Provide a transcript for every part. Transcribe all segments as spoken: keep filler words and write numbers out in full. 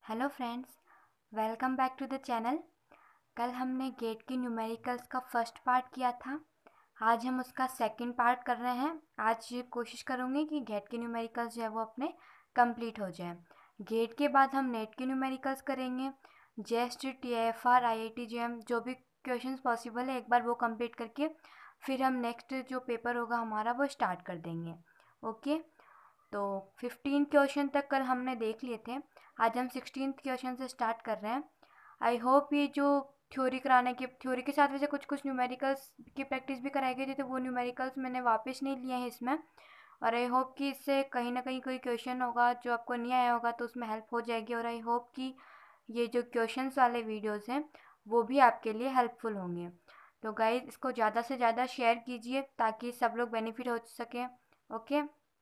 Hello friends, welcome back to the channel. कल हमने gate की न्यूमेरिकल्स का फर्स्ट पार्ट किया था। आज हम उसका सेकंड पार्ट कर रहे हैं। आज कोशिश करूँगी कि गेट के न्यूमेरिकल्स जो है वो अपने कंप्लीट हो जाए। गेट के बाद हम नेट के न्यूमेरिकल्स करेंगे। JEST, T F R, I I T J M जो भी क्वेश्चंस पॉसिबल है एक बार वो कंप्लीट करके फिर हम नेक्स्ट जो पेपर होगा हमारा वो स्टार्ट कर देंगे। ओके, तो फिफ्टीन क्वेश्चन तक कल हमने देख लिए थे। आज हम सिक्सटीन क्वेश्चन से स्टार्ट कर रहे हैं। आई होप ये जो थ्योरी कराने के थ्योरी के साथ वैसे कुछ कुछ न्यूमेरिकल्स की प्रैक्टिस भी कराई गई थी, तो वो न्यूमेरिकल्स मैंने वापस नहीं लिए हैं इसमें। और आई होप कि इससे कहीं ना कहीं कोई क्वेश्चन होगा जो आपको नहीं आया होगा तो उसमें हेल्प हो जाएगी। और आई होप कि ये जो क्वेश्चंस वाले वीडियोस हैं वो भी आपके लिए हेल्पफुल होंगे। तो गाइस, इसको ज़्यादा से ज़्यादा शेयर कीजिए ताकि सब लोग बेनिफिट हो सकें। Okay,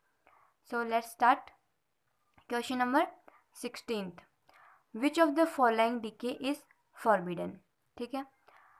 so let's start. Question number sixteenth. Which of the following decay is forbidden? ठीक है,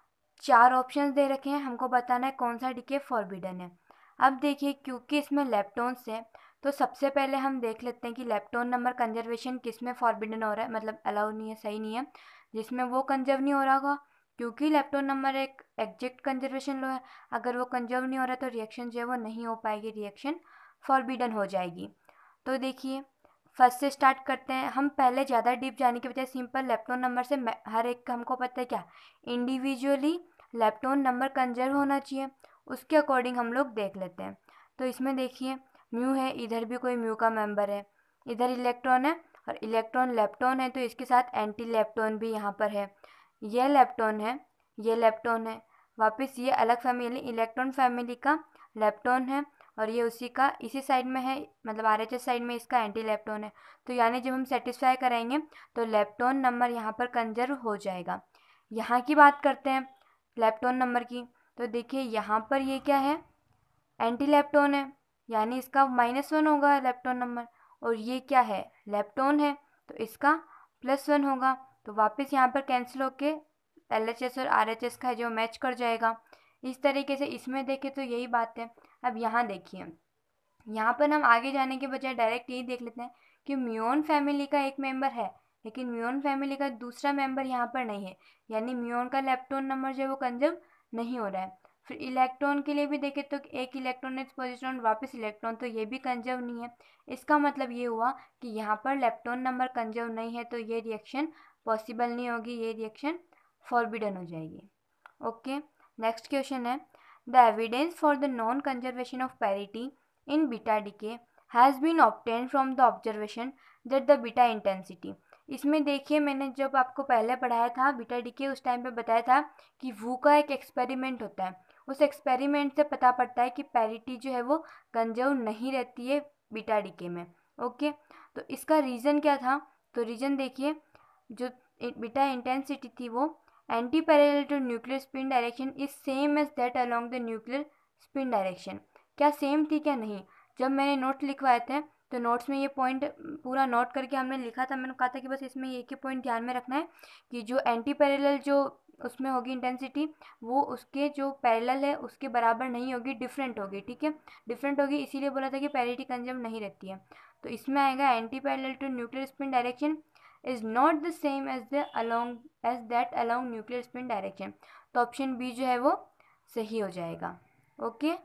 चार ऑप्शंस दे रखे हैं, हमको बताना है कौन सा डिके फॉरबिडन है। अब देखिए, क्योंकि इसमें लेप्टोन्स है तो सबसे पहले हम देख लेते हैं कि लेप्टोन नंबर कंजर्वेशन किस में फॉरबिडन हो रहा है, मतलब अलाउ नहीं है, सही नहीं है, जिसमें वो कंजर्व नहीं हो रहा होगा। क्योंकि लेप्टोन नंबर एक एग्जैक्ट कंजर्वेशन लो है, अगर वो कंजर्व नहीं हो रहा तो रिएक्शन जो है वो नहीं हो पाएगी, रिएक्शन फॉरबिडन हो जाएगी। तो देखिए, फर्स्ट से स्टार्ट करते हैं हम। पहले ज़्यादा डीप जाने के बजाय सिंपल लेप्टोन नंबर से हर एक का हमको पता है क्या, इंडिविजुअली लेप्टोन नंबर कंजर्व होना चाहिए, उसके अकॉर्डिंग हम लोग देख लेते हैं। तो इसमें देखिए, म्यू है, इधर भी कोई म्यू का मेंबर है, इधर इलेक्ट्रॉन है और इलेक्ट्रॉन लेप्टोन है तो इसके साथ एंटी लेप्टोन भी यहाँ पर है। ये लेप्टोन है, ये लेप्टोन है, वापस ये अलग फैमिली इलेक्ट्रॉन फैमिली का लेप्टोन है और ये उसी का इसी साइड में है, मतलब आर एच एस साइड में इसका एंटी लेप्टोन है। तो यानी जब हम सेटिस्फाई करेंगे तो लेप्टोन नंबर यहाँ पर कंजर्व हो जाएगा। यहाँ की बात करते हैं लेप्टोन नंबर की, तो देखिए यहाँ पर ये क्या है, एंटी लेप्टोन है, यानी इसका माइनस वन होगा लेप्टोन नंबर। और ये क्या है, लेप्टोन है, तो इसका प्लस वन होगा। तो वापस यहाँ पर कैंसिल होके एल एच एस और आर एच एस का है जो मैच कर जाएगा। इस तरीके से इसमें देखें तो यही बात है। अब यहाँ देखिए, यहाँ पर हम आगे जाने के बजाय डायरेक्ट यही देख लेते हैं कि म्यून फैमिली का एक मेंबर है लेकिन म्यून फैमिली का दूसरा मेंबर यहाँ पर नहीं है, यानी म्यून का लेप्टोन नंबर जो है वो कंजर्व नहीं हो रहा है। फिर इलेक्ट्रॉन के लिए भी देखें तो एक इलेक्ट्रॉन इस पोजिशन वापस इलेक्ट्रॉन, तो ये भी कंजर्व नहीं है। इसका मतलब ये हुआ कि यहाँ पर लेप्टोन नंबर कंजर्व नहीं है तो ये रिएक्शन पॉसिबल नहीं होगी, ये रिएक्शन फॉरबिडन हो जाएगी। ओके, नेक्स्ट क्वेश्चन है, the evidence for the non conservation of parity in beta decay has been obtained from the observation that the beta intensity। इसमें देखिए, मैंने जब आपको पहले पढ़ाया था बीटा डिके उस टाइम पे बताया था कि वू का एक एक्सपेरिमेंट होता है, उस एक्सपेरिमेंट से पता पड़ता है कि पैरिटी जो है वो कंजर्व नहीं रहती है बीटा डिके में। ओके, तो इसका रीज़न क्या था, तो रीज़न देखिए, जो बीटा इंटेंसिटी थी वो anti parallel to nuclear spin direction is same as that along the nuclear spin direction. क्या सेम थी क्या, नहीं। जब मैंने नोट लिखवाए थे तो नोट्स में ये पॉइंट पूरा नोट करके हमने लिखा था, मैंने कहा था कि बस इसमें एक ही पॉइंट ध्यान में रखना है कि जो एंटी पैरेलल जो उसमें होगी इंटेंसिटी वो उसके जो पैरेलल है उसके बराबर नहीं होगी, डिफरेंट होगी। ठीक है, डिफरेंट होगी, इसीलिए बोला था कि पैरिटी कंजर्व नहीं रहती है। तो इसमें आएगा anti parallel to nuclear spin direction is not the same as the along as that along nuclear spin direction. तो ऑप्शन बी जो है वो सही हो जाएगा। ओके,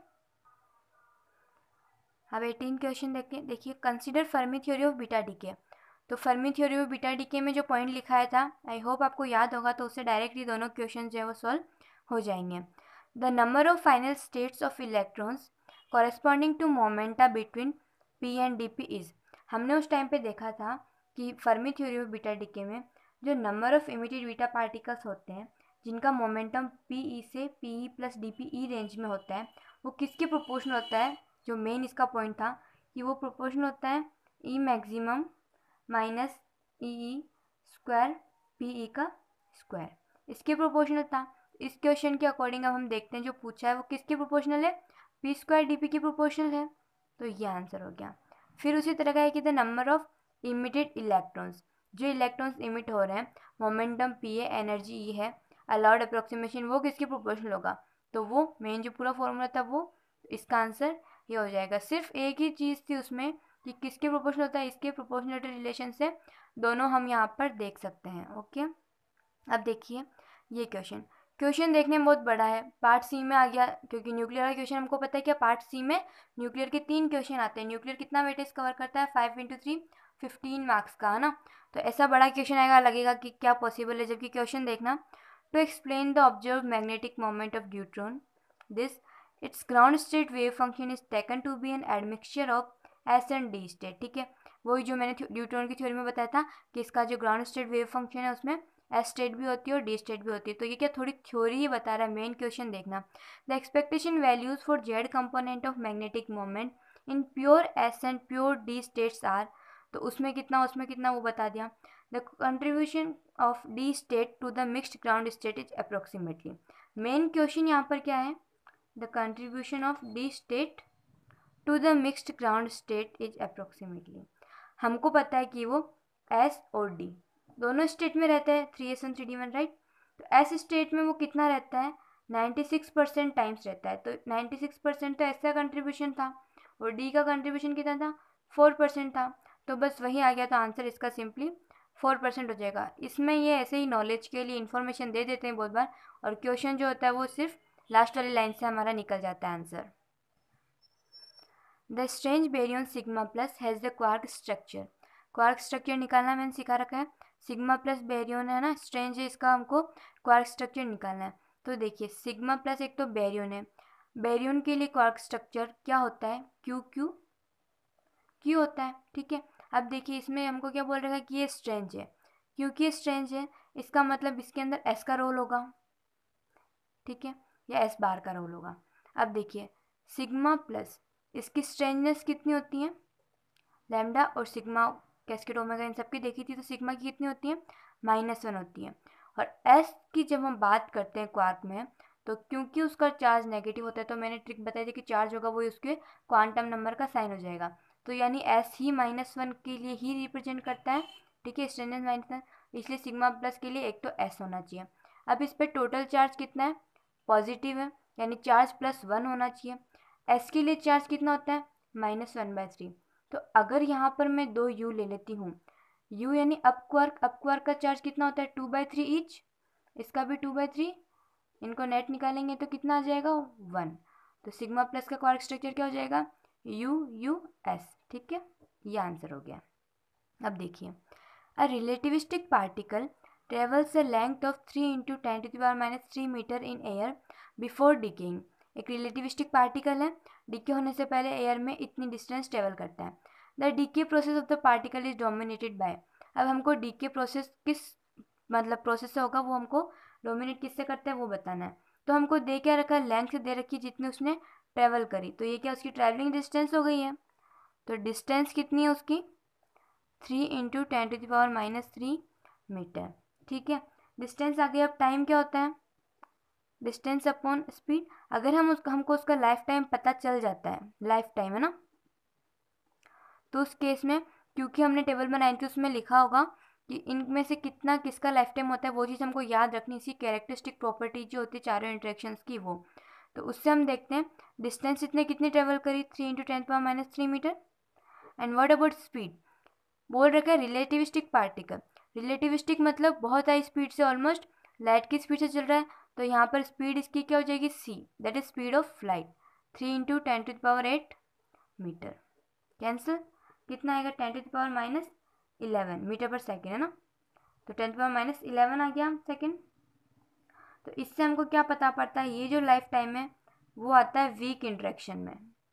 अब एटीन क्वेश्चन देखिए देखिए consider Fermi theory of beta decay. तो Fermi theory of beta decay में जो पॉइंट लिखाया था आई होप आपको याद होगा, तो उससे डायरेक्टली दोनों क्वेश्चन जो है वो सॉल्व हो जाएंगे। The number of final states of electrons corresponding to momenta between P and D P is. हमने उस टाइम पे देखा था कि Fermi theory of beta decay में जो number of emitted beta particles होते हैं जिनका मोमेंटम पी ई से P E plus D P E range में होता है, वो किसके प्रोपोर्शनल होता है। जो मेन इसका पॉइंट था कि वो प्रोपोर्शनल होता है E maximum minus E E square P E का स्क्वायर, इसके प्रोपोर्शनल था। इस क्वेश्चन के अकॉर्डिंग अब हम देखते हैं जो पूछा है वो किसके प्रोपोर्शनल है, पी स्क्वायर डी पी की प्रोपोर्शनल है, तो ये आंसर हो गया। फिर उसी तरह का है कि the number of emitted electrons, जो इलेक्ट्रॉन्स इमिट हो रहे हैं मोमेंटम पी है, एनर्जी ई है, अलाउड अप्रोक्सीमेशन वो किसके प्रोपोर्शनल होगा, तो वो मेन जो पूरा फॉर्मूला था वो, इसका आंसर ये हो जाएगा। सिर्फ एक ही चीज़ थी उसमें कि किसके प्रोपोर्शनल होता है, इसके प्रोपोर्शनलिटी रिलेशन से दोनों हम यहाँ पर देख सकते हैं। ओके, अब देखिए ये क्वेश्चन क्वेश्चन देखने में बहुत बड़ा है, पार्ट सी में आ गया, क्योंकि न्यूक्लियर का क्वेश्चन हमको पता है क्या, पार्ट सी में न्यूक्लियर के तीन क्वेश्चन आते हैं। न्यूक्लियर कितना वेटेज कवर करता है, five into three fifteen marks का, है ना। तो ऐसा बड़ा क्वेश्चन आएगा, लगेगा कि क्या पॉसिबल है, जबकि क्वेश्चन देखना, to explain the observe magnetic moment of deuteron, this its ground state wave function is taken to be an admixture of S and D state. ठीक है, वही जो मैंने ड्यूट्रॉन की थ्योरी में बताया था कि इसका जो ग्राउंड स्टेट वेव फंक्शन है उसमें एस स्टेट भी होती है और डी स्टेट भी होती है। तो ये क्या थोड़ी थ्योरी ही बता रहा है, मेन क्वेश्चन देखना। The expectation values for Z component of magnetic moment in pure S and pure D states are, तो उसमें कितना उसमें कितना वो बता दिया। The contribution of D state to the mixed ground state is approximately. Main question यहाँ पर क्या है, the contribution of D state to the mixed ground state is approximately. हमको पता है कि वो एस और डी दोनों स्टेट में रहता है, three S one three D one, right. तो एस स्टेट में वो कितना रहता है, नाइन्टी सिक्स परसेंट टाइम्स रहता है। तो नाइन्टी सिक्स परसेंट तो ऐसा कंट्रीब्यूशन था, और डी का कंट्रीब्यूशन कितना था, फोर परसेंट था। तो बस वही आ गया, तो आंसर इसका सिंपली फोर परसेंट हो जाएगा। इसमें ये ऐसे ही नॉलेज के लिए इन्फॉर्मेशन दे देते हैं बहुत बार, और क्वेश्चन जो होता है वो सिर्फ लास्ट वाली लाइन से हमारा निकल जाता है answer. The strange baryon sigma plus has the quark structure. Quark structure निकालना मैंने सिखा रखा है, सिग्मा प्लस बेरियन है ना, स्ट्रेंज है, इसका हमको क्वार्क स्ट्रक्चर निकालना है। तो देखिए सिग्मा प्लस एक तो बेरियन है, बेरियन के लिए क्वार्क स्ट्रक्चर क्या होता है, क्यू क्यू क्यू होता है। ठीक है, अब देखिए इसमें हमको क्या बोल रहा है कि ये स्ट्रेंज है, क्योंकि ये स्ट्रेंज है इसका मतलब इसके अंदर एस का रोल होगा, ठीक है, या एस बार का रोल होगा। अब देखिए सिग्मा प्लस, इसकी स्ट्रेंजनेस कितनी होती है, लैम्डा, और सिग्मा कैस्केड ओमेगा इन सबकी देखी थी, तो सिग्मा की कितनी होती है, माइनस वन होती है। और एस की जब हम बात करते हैं क्वार्क में, तो क्योंकि उसका चार्ज नेगेटिव होता है, तो मैंने ट्रिक बताई थी कि चार्ज होगा वही उसके क्वांटम नंबर का साइन हो जाएगा। तो यानी एस ही माइनस वन के लिए ही रिप्रेजेंट करता है, ठीक है, स्ट्रेंजनेस माइनस वन, इसलिए सिग्मा प्लस के लिए एक तो एस होना चाहिए। अब इस पर टोटल चार्ज कितना है, पॉजिटिव है, यानी चार्ज प्लस वन होना चाहिए। एस के लिए चार्ज कितना होता है, माइनस वन बाय थ्री। तो अगर यहाँ पर मैं दो यू ले लेती हूँ, यू यानी अप क्वार्क, अप क्वार्क का चार्ज कितना होता है, टू बाई थ्री ईच, इसका भी टू बाई थ्री, इनको नेट निकालेंगे तो कितना आ जाएगा, वन। तो सिग्मा प्लस का क्वार्क स्ट्रक्चर क्या हो जाएगा, यू यू एस। ठीक है, ये आंसर हो गया। अब देखिए, a relativistic particle travels a length of three into ten to the power minus three metre in air before decaying. एक रिलेटिविस्टिक पार्टिकल है, डीके होने से पहले एयर में इतनी डिस्टेंस ट्रेवल करता है। The decay process of the particle is dominated by. अब हमको डीके प्रोसेस किस मतलब प्रोसेस से होगा, वो हमको डोमिनेट किससे करता है वो बताना है। तो हमको दे क्या रखा है, लेंथ दे रखी है जितनी उसने ट्रेवल करी, तो ये क्या उसकी ट्रैवलिंग डिस्टेंस हो गई है। तो डिस्टेंस कितनी है उसकी, three into ten to the power minus three metre. ठीक है, डिस्टेंस आ गई। अब टाइम क्या होता है, डिस्टेंस अपॉन स्पीड। अगर हम उसका हमको उसका लाइफ टाइम पता चल जाता है, लाइफ टाइम है ना, तो उस केस में क्योंकि हमने टेबल बनाई थी उसमें लिखा होगा कि इनमें से कितना किसका लाइफ टाइम होता है, वो चीज़ हमको याद रखनी, इसी कैरेक्टरिस्टिक प्रॉपर्टी जो होती है चारों इंटरेक्शंस की वो। तो उससे हम देखते हैं डिस्टेंस इतने कितनी ट्रेवल करी, three into ten power minus three metre. And what about speed, बोल रखा है रिलेटिविस्टिक पार्टिकल। रिलेटिविस्टिक मतलब बहुत हाई स्पीड से, ऑलमोस्ट लाइट की स्पीड से चल रहा है, तो यहाँ पर स्पीड इसकी क्या हो जाएगी, C, that is speed of flight, three into ten to the power eight metre. Cancel, कितना आएगा, ten to the power minus eleven metre per second, है ना। तो ten to power minus eleven आ गया सेकेंड। तो इससे हमको क्या पता पड़ता है, ये जो लाइफ टाइम है वो आता है वीक इंटरेक्शन में,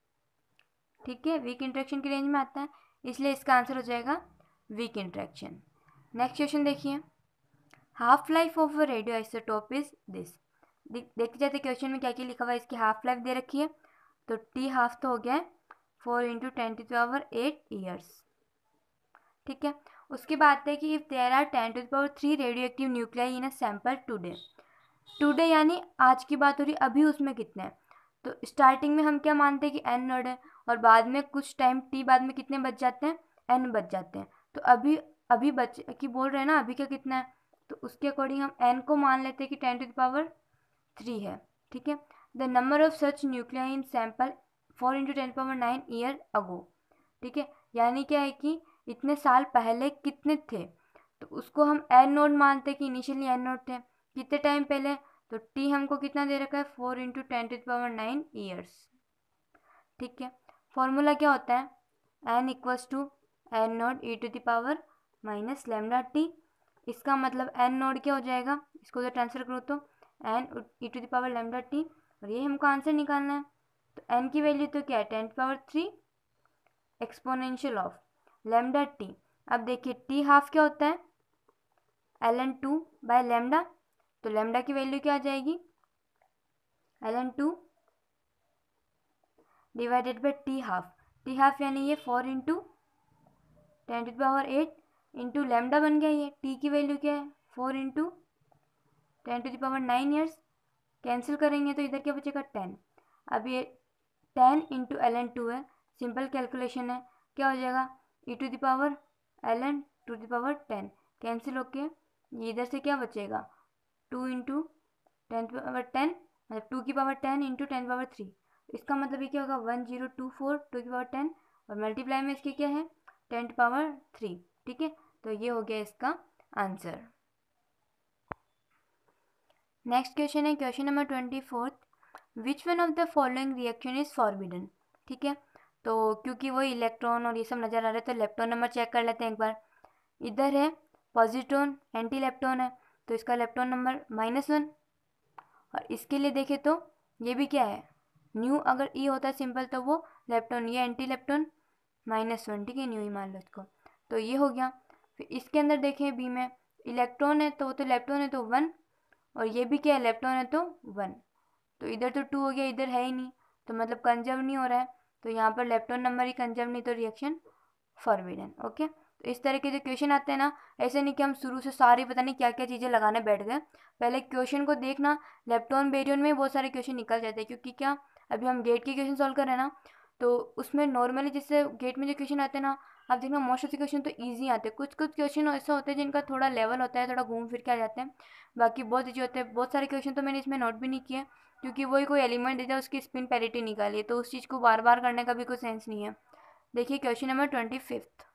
ठीक है, वीक इंटरेक्शन की रेंज में आता है, इसलिए इसका आंसर हो जाएगा वीक इंटरेक्शन। नेक्स्ट क्वेश्चन देखिए, half life of a radioisotope is this. देखते जाते क्वेश्चन में क्या क्या लिखा हुआ है, इसकी हाफ लाइफ दे रखी है, तो टी हाफ तो हो गया है four into ten to power eight years. ठीक है, उसके बाद है कि if there are ten to power three radioactive nuclei in a sample today. Today यानी आज की बात हो रही, अभी उसमें कितने हैं, तो स्टार्टिंग में हम क्या मानते हैं कि एन नोड है, और बाद में कुछ टाइम टी बाद में कितने बच जाते हैं, एन बच जाते हैं। तो अभी अभी बच की बोल रहे हैं ना, अभी क्या कितना है, तो उसके अकॉर्डिंग हम एन को मान लेते हैं कि ten to the power three है। ठीक है, the number of such nuclei in sample four into ten power nine year ago. ठीक है, यानी क्या है कि इतने साल पहले कितने थे, तो उसको हम एन नोड मानते कि इनिशियली एन नोड थे कितने टाइम पहले, तो टी हमको कितना दे रखा है four into ten to the power nine years. ठीक है, फॉर्मूला क्या होता है N equals to N naught E to the power minus lambda T. इसका मतलब एन नोड क्या हो जाएगा, इसको तो ट्रांसफर करो तो N E to the power lambda T, और ये हमको आंसर निकालना है। तो एन की वैल्यू तो क्या है ten power three exponential of lambda T. अब देखिए टी हाफ क्या होता है L N two by lambda, तो लेमडा की वैल्यू क्या आ जाएगी L N two divided by T half. T half यानी ये four into ten to the power eight into lambda बन गया, ये टी की वैल्यू क्या है four into ten to the power nine years. Cancel करेंगे तो इधर क्या बचेगा टेन। अब ये ten into L N two है, सिंपल कैलकुलेशन है, क्या हो जाएगा E to the power L N two the power ten. Cancel होके ये इधर से क्या बचेगा two into ten to power ten, मतलब टू की power ten into ten power three. इसका मतलब ये क्या होगा one zero two four two की पावर टेन, और मल्टीप्लाई में इसके क्या है टेन टू पावर थ्री। ठीक है, तो ये हो गया इसका आंसर। नेक्स्ट क्वेश्चन है question number twenty fourth, which one of the following reaction is forbidden. ठीक है, तो क्योंकि वो इलेक्ट्रॉन और ये सब नज़र आ रहा है तो लेप्टोन नंबर चेक कर लेते हैं एक बार। इधर है पॉजिट्रॉन एंटी लेप्टोन है, तो इसका लेप्टोन नंबर माइनस वन, और इसके लिए देखें तो ये भी क्या है न्यू, अगर ई होता है सिंपल तो वो लेप्टोन, ये एंटी लेप्टोन माइनस वन। ठीक है, न्यू ही मान लो इसको, तो ये हो गया। फिर इसके अंदर देखें बी में इलेक्ट्रॉन है तो वो तो लेप्टोन है तो वन, और ये भी क्या है लेप्टोन है तो वन, तो इधर तो टू हो गया, इधर है ही नहीं, तो मतलब कंजर्व नहीं हो रहा है, तो यहाँ पर लेप्टोन नंबर ही कंजर्व नहीं, तो रिएक्शन फॉरबिडन। ओके, तो इस तरह के जो क्वेश्चन आते हैं ना, ऐसे नहीं कि हम शुरू से सारी पता नहीं क्या क्या चीज़ें लगाने बैठ गए, पहले क्वेश्चन को देखना। लेप्टोन बेरियन में बहुत सारे क्वेश्चन निकल जाते हैं, क्योंकि क्या अभी हम गेट के क्वेश्चन सॉल्व कर रहे हैं ना, तो उसमें नॉर्मली जैसे गेट में जो क्वेश्चन आते हैं ना, आप देखना मोस्ट ऑफ द क्वेश्चन तो ईजी आते हैं, कुछ कुछ क्वेश्चन ऐसा होता है जिनका थोड़ा लेवल होता है, थोड़ा घूम फिर के आ जाते हैं, बाकी बहुत ईजी होते हैं। बहुत सारे क्वेश्चन तो मैंने इसमें नोट भी नहीं किए, क्योंकि वही कोई एलिमेंट देता है उसकी स्पिन पैरिटी निकालिए, तो उस चीज़ को बार बार करने का भी कोई सेंस नहीं है। देखिए question number twenty fifth,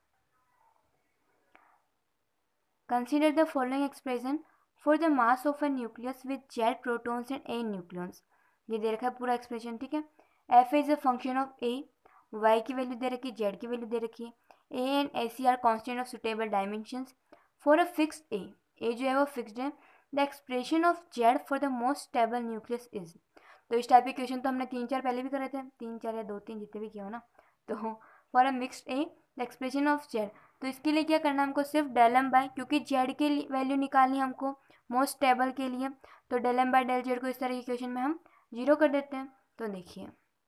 consider the following expression for the mass of a nucleus with z protons and a nucleons। ये दे रखा है पूरा एक्सप्रेशन। ठीक है, f is a function of a, y की वैल्यू दे रखी है, z की वैल्यू दे रखी है, a and A C are constant of suitable dimensions for a fixed a, a जो है वो फिक्स्ड है। The expression of z for the most stable nucleus is. तो इस टाइप के क्वेश्चन तो हमने तीन चार पहले भी करे थे, तीन चार या दो तीन जितने भी किए हो ना, तो for a mixed a the expression of z, तो इसके लिए क्या करना है हमको सिर्फ डेल एम बाय, क्योंकि जेड की वैल्यू निकालनी है हमको मोस्ट स्टेबल के लिए, तो del M by del Z को इस तरह के क्वेश्चन में हम जीरो कर देते हैं। तो देखिए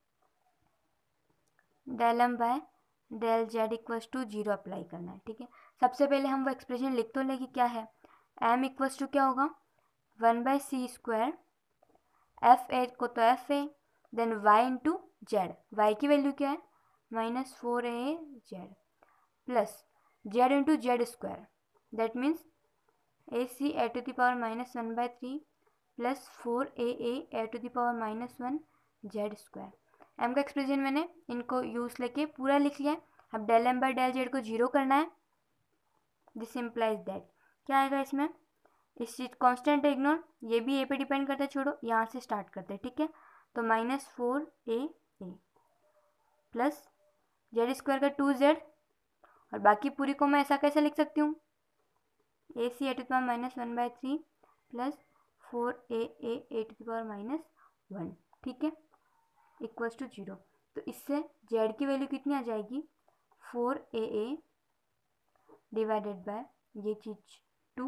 del M by del Z equals to zero apply करना है। ठीक है, सबसे पहले हम वो एक्सप्रेशन लिख तो लेंगे क्या है, एम इक्वल्स टू क्या होगा one by C square, F A को तो F A, then Y into Z, Y की वैल्यू क्या है minus four A Z, plus Z into Z square, that means A C A to the power minus one by three plus four A A A to the power minus one Z square. M का expression मैंने इनको use लेके पूरा लिख लिया है। अब del M by del Z को जीरो करना है, दिस इम्प्लाइज दैट क्या आएगा इसमें, इस चीज कॉन्स्टेंट इग्नोर, ये भी ए पे डिपेंड करता है, छोड़ो यहाँ से स्टार्ट करते हैं। ठीक है, तो minus four A A plus Z square का टू जेड, और बाकी पूरी को मैं ऐसा कैसे लिख सकती हूँ A C A to power minus one by three plus four A A A to power minus one. ठीक है, इक्वल्स टू जीरो, तो इससे जेड की वैल्यू कितनी आ जाएगी four A A divided by ये चीज two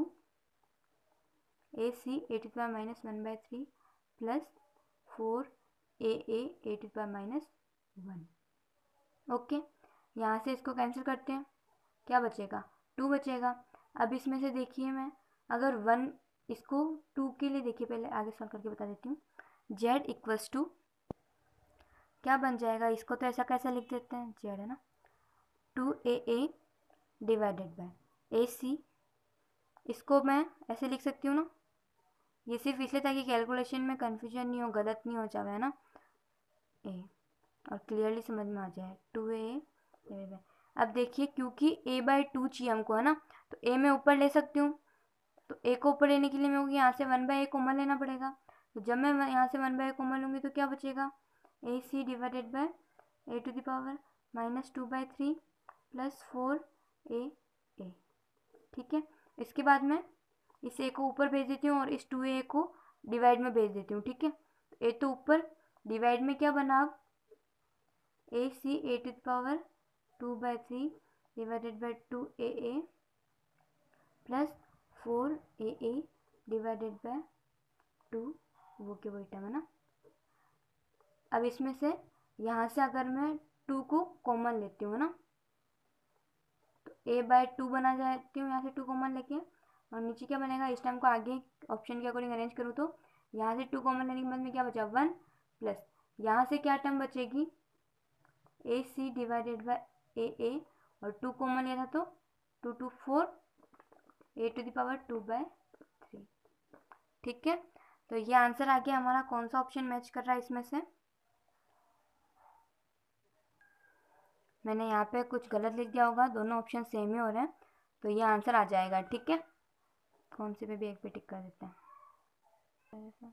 A C A to power minus one by three plus four A A A to power minus one. Okay, यहाँ से इसको कैंसिल करते हैं, क्या बचेगा टू बचेगा। अब इसमें से देखिए मैं अगर वन, इसको टू के लिए देखिए पहले आगे सॉल्व करके बता देती हूँ, जेड इक्वल्स टू क्या बन जाएगा, इसको तो ऐसा कैसे लिख देते हैं जेड है ना two A A divided by A C, इसको मैं ऐसे लिख सकती हूँ ना, ये सिर्फ इसलिए ताकि कैलकुलेशन में कन्फ्यूजन नहीं हो, गलत नहीं हो जाए ना ए, और क्लियरली समझ में आ जाए टू ए डिवाइडेड बाय अब देखिए क्योंकि ए बाई टू चाहिए हमको है ना, तो ए मैं ऊपर ले सकती हूँ, तो ए को ऊपर लेने के लिए मैं यहाँ से वन बाई ए कॉमन लेना पड़ेगा। तो जब मैं यहाँ से वन बाई ए कॉमन लूँगी तो क्या बचेगा, A C divided by A to the power minus two by three plus four A A. ठीक है, इसके बाद मैं इस ए को ऊपर भेज देती हूँ और इस टू ए को डिवाइड में भेज देती हूँ। ठीक है, ए तो ऊपर, डिवाइड में क्या बना अब, A C A to the power two by three divided by two A A plus four A A divided by two, वो के वही टर्म है ना। अब इसमें से यहाँ से अगर मैं टू को कॉमन लेती हूँ ना, तो ए बाय टू बना जाती हूँ यहाँ से टू कॉमन लेके, और नीचे क्या बनेगा, इस टाइम को आगे ऑप्शन के अकॉर्डिंग अरेंज करूँ तो यहाँ से टू कॉमन लेने के बाद में क्या बचा, वन प्लस यहाँ से क्या टर्म बचेगी, ए सी डिवाइडेड बाय ए ए, और टू कॉमन लिया था तो two two four A to the power two by three. ठीक है, तो ये आंसर आ गया हमारा। कौन सा ऑप्शन मैच कर रहा है इसमें से, मैंने यहाँ पे कुछ गलत लिख दिया होगा, दोनों ऑप्शन सेम ही हो रहे हैं, तो ये आंसर आ जाएगा। ठीक है, कौन से पे भी एक पे टिक कर देते हैं।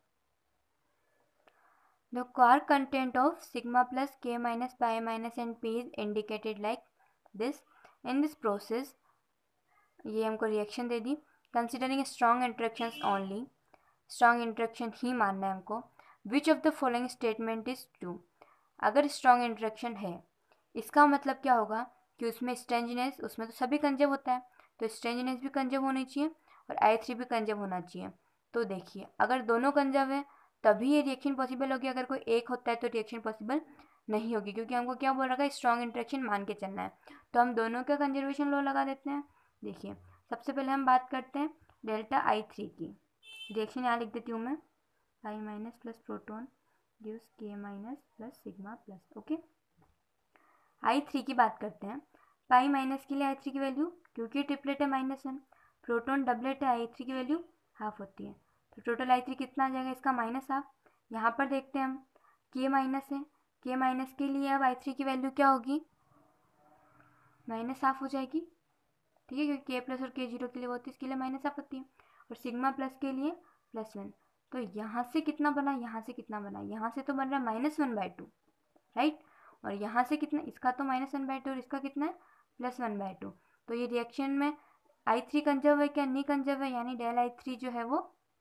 The quark content of sigma plus k minus pi minus and p is indicated like this. In this process, ये हमको रिएक्शन दे दी, considering strong interactions only, strong interaction ही मानना है हमको। Which of the following statement is true, अगर strong interaction है इसका मतलब क्या होगा कि उसमें स्ट्रेंजनेस, उसमें तो सभी कंजर्व होता है, तो स्ट्रेंजनेस भी कंजर्व होनी चाहिए और आई थ्री भी कंजर्व होना चाहिए। तो देखिए अगर दोनों कंजर्व है तभी ये रिएक्शन पॉसिबल होगी, अगर कोई एक होता है तो रिएक्शन पॉसिबल नहीं होगी, क्योंकि हमको क्या बोल रखा है, स्ट्रॉन्ग इंट्रैक्शन मान के चलना है। तो हम दोनों का कंजर्वेशन लॉ लगा देते हैं। देखिए सबसे पहले हम बात करते हैं डेल्टा आई थ्री की, रिएक्शन यहाँ लिख देती हूँ मैं, pi minus plus proton gives K minus plus sigma plus. Okay, I three की बात करते हैं। पाई माइनस के लिए आई थ्री की वैल्यू, क्योंकि ट्रिपलेट है माइनस वन, प्रोटॉन डबलेट है, आई थ्री की वैल्यू हाफ होती है, तो टोटल आई थ्री कितना आ जाएगा, इसका माइनस हाफ। यहाँ पर देखते हैं हम के माइनस है, के माइनस के लिए अब आई थ्री की वैल्यू क्या होगी, माइनस हाफ हो जाएगी। ठीक है, क्योंकि के प्लस और के जीरो के लिए होती है, इसके लिए माइनस हाफ होती है, और सिग्मा प्लस के लिए प्लस वन। तो यहाँ से कितना बना, यहाँ से कितना बना, यहाँ से तो बन रहा है minus one by two, right, और यहाँ से कितना, इसका तो माइनस वन बाई टू और इसका कितना है प्लस वन बाई टू। तो ये रिएक्शन में आई थ्री कंजर्व है क्या, नहीं कंजर्व है, यानी डेल आई थ्री जो है वो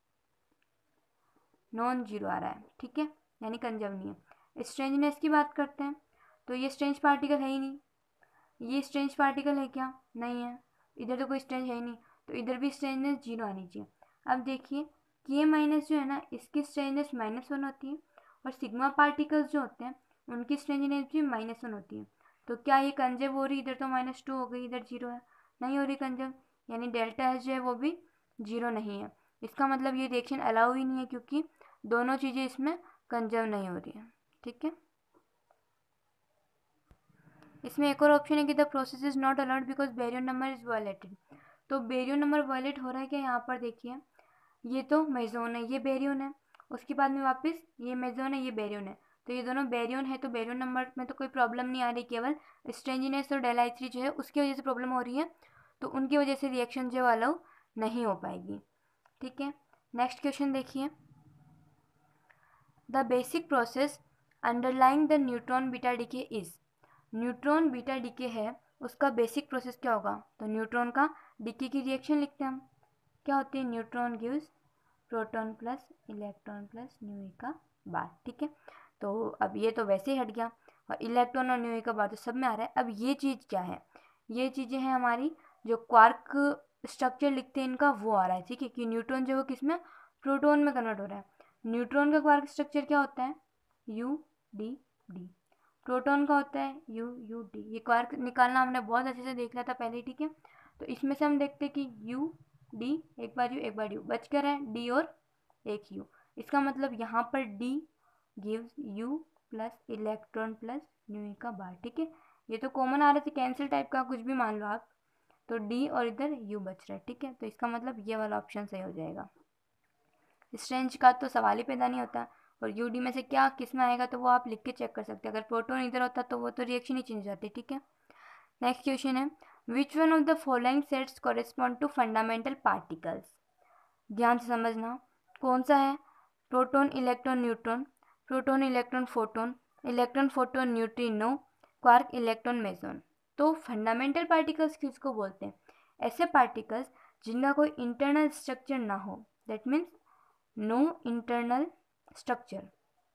नॉन जीरो आ रहा है। ठीक है, यानी कंजर्व नहीं है। स्ट्रेंजनेस की बात करते हैं, तो ये स्ट्रेंज पार्टिकल है ही नहीं, ये स्ट्रेंज पार्टिकल है क्या, नहीं है, इधर तो कोई स्ट्रेंज है ही नहीं, तो इधर भी स्ट्रेंजनेस जीरो आनी चाहिए। अब देखिए के माइनस जो है ना, इसकी स्ट्रेंजनेस माइनस वन होती है, और सिग्मा पार्टिकल्स जो होते हैं उनकी स्ट्रेंजनेस भी माइनस वन होती है। तो क्या ये कंजर्व हो रही, इधर तो माइनस टू हो गई, इधर जीरो है, नहीं हो रही कंजर्व, यानी डेल्टा एच जो है वो भी जीरो नहीं है। इसका मतलब ये रिएक्शन अलाउ ही नहीं है, क्योंकि दोनों चीज़ें इसमें कंजर्व नहीं हो रही है। ठीक है, इसमें एक और ऑप्शन है कि the process is not allowed because baryon number is violated. तो बेरियन नंबर वायलेट हो रहा है क्या, यहाँ पर देखिए ये तो मेजोन है, ये बेरियन है, उसके बाद में वापस ये मेजोन है, ये बेरियन है, तो ये दोनों बेरियन है, तो बेरियन नंबर में तो कोई प्रॉब्लम नहीं आ रही, केवल स्ट्रेंजिनेस और डेल आई थ्री जो है उसकी वजह से प्रॉब्लम हो रही है, तो उनकी वजह से रिएक्शन जो अलाउ नहीं हो पाएगी। ठीक है, नेक्स्ट क्वेश्चन देखिए, the basic process underlying the neutron beta decay is, neutron beta decay है, उसका बेसिक प्रोसेस क्या होगा, तो न्यूट्रॉन का डीके की रिएक्शन लिखते हैं हम, क्या होती है, neutron gives proton plus electron plus nu का बार। ठीक है, तो अब ये तो वैसे ही हट गया, और इलेक्ट्रॉन और न्यू का बार तो सब में आ रहा है। अब ये चीज़ क्या है, ये चीज़ें हैं हमारी जो क्वार्क स्ट्रक्चर लिखते हैं इनका, वो आ रहा है। ठीक है, कि न्यूट्रॉन जो है किस में, प्रोटॉन में कन्वर्ट हो रहा है। न्यूट्रॉन का क्वार्क स्ट्रक्चर क्या होता है, यू डी डी, प्रोटॉन का होता है यू यू डी। ये क्वार्क निकालना हमने बहुत अच्छे से देख लिया था पहले। ठीक है, तो इसमें से हम देखते हैं कि यू डी, एक बार यू एक बार यू, बच कर है डी और एक यू, इसका मतलब यहाँ पर D gives U plus electron plus nu का बार। ठीक है, ये तो कॉमन आ रहे थे, कैंसिल टाइप का कुछ भी मान लो आप, तो डी और इधर यू बच रहा है। ठीक है, तो इसका मतलब ये वाला ऑप्शन सही हो जाएगा। स्ट्रेंज का तो सवाल ही पैदा नहीं होता, और यू डी में से क्या किस में आएगा तो वो आप लिख के चेक कर सकते हैं, अगर प्रोटॉन इधर होता तो वो तो रिएक्शन ही चेंज हो जाती। ठीक है, नेक्स्ट क्वेश्चन है which one of the following sets correspond to fundamental particles. ध्यान से समझना कौन सा है, proton electron neutron, proton electron photon, electron photon neutrino, quark electron meson. तो फंडामेंटल पार्टिकल्स किसको बोलते हैं, ऐसे पार्टिकल्स जिनका कोई इंटरनल स्ट्रक्चर ना हो, that means no internal structure.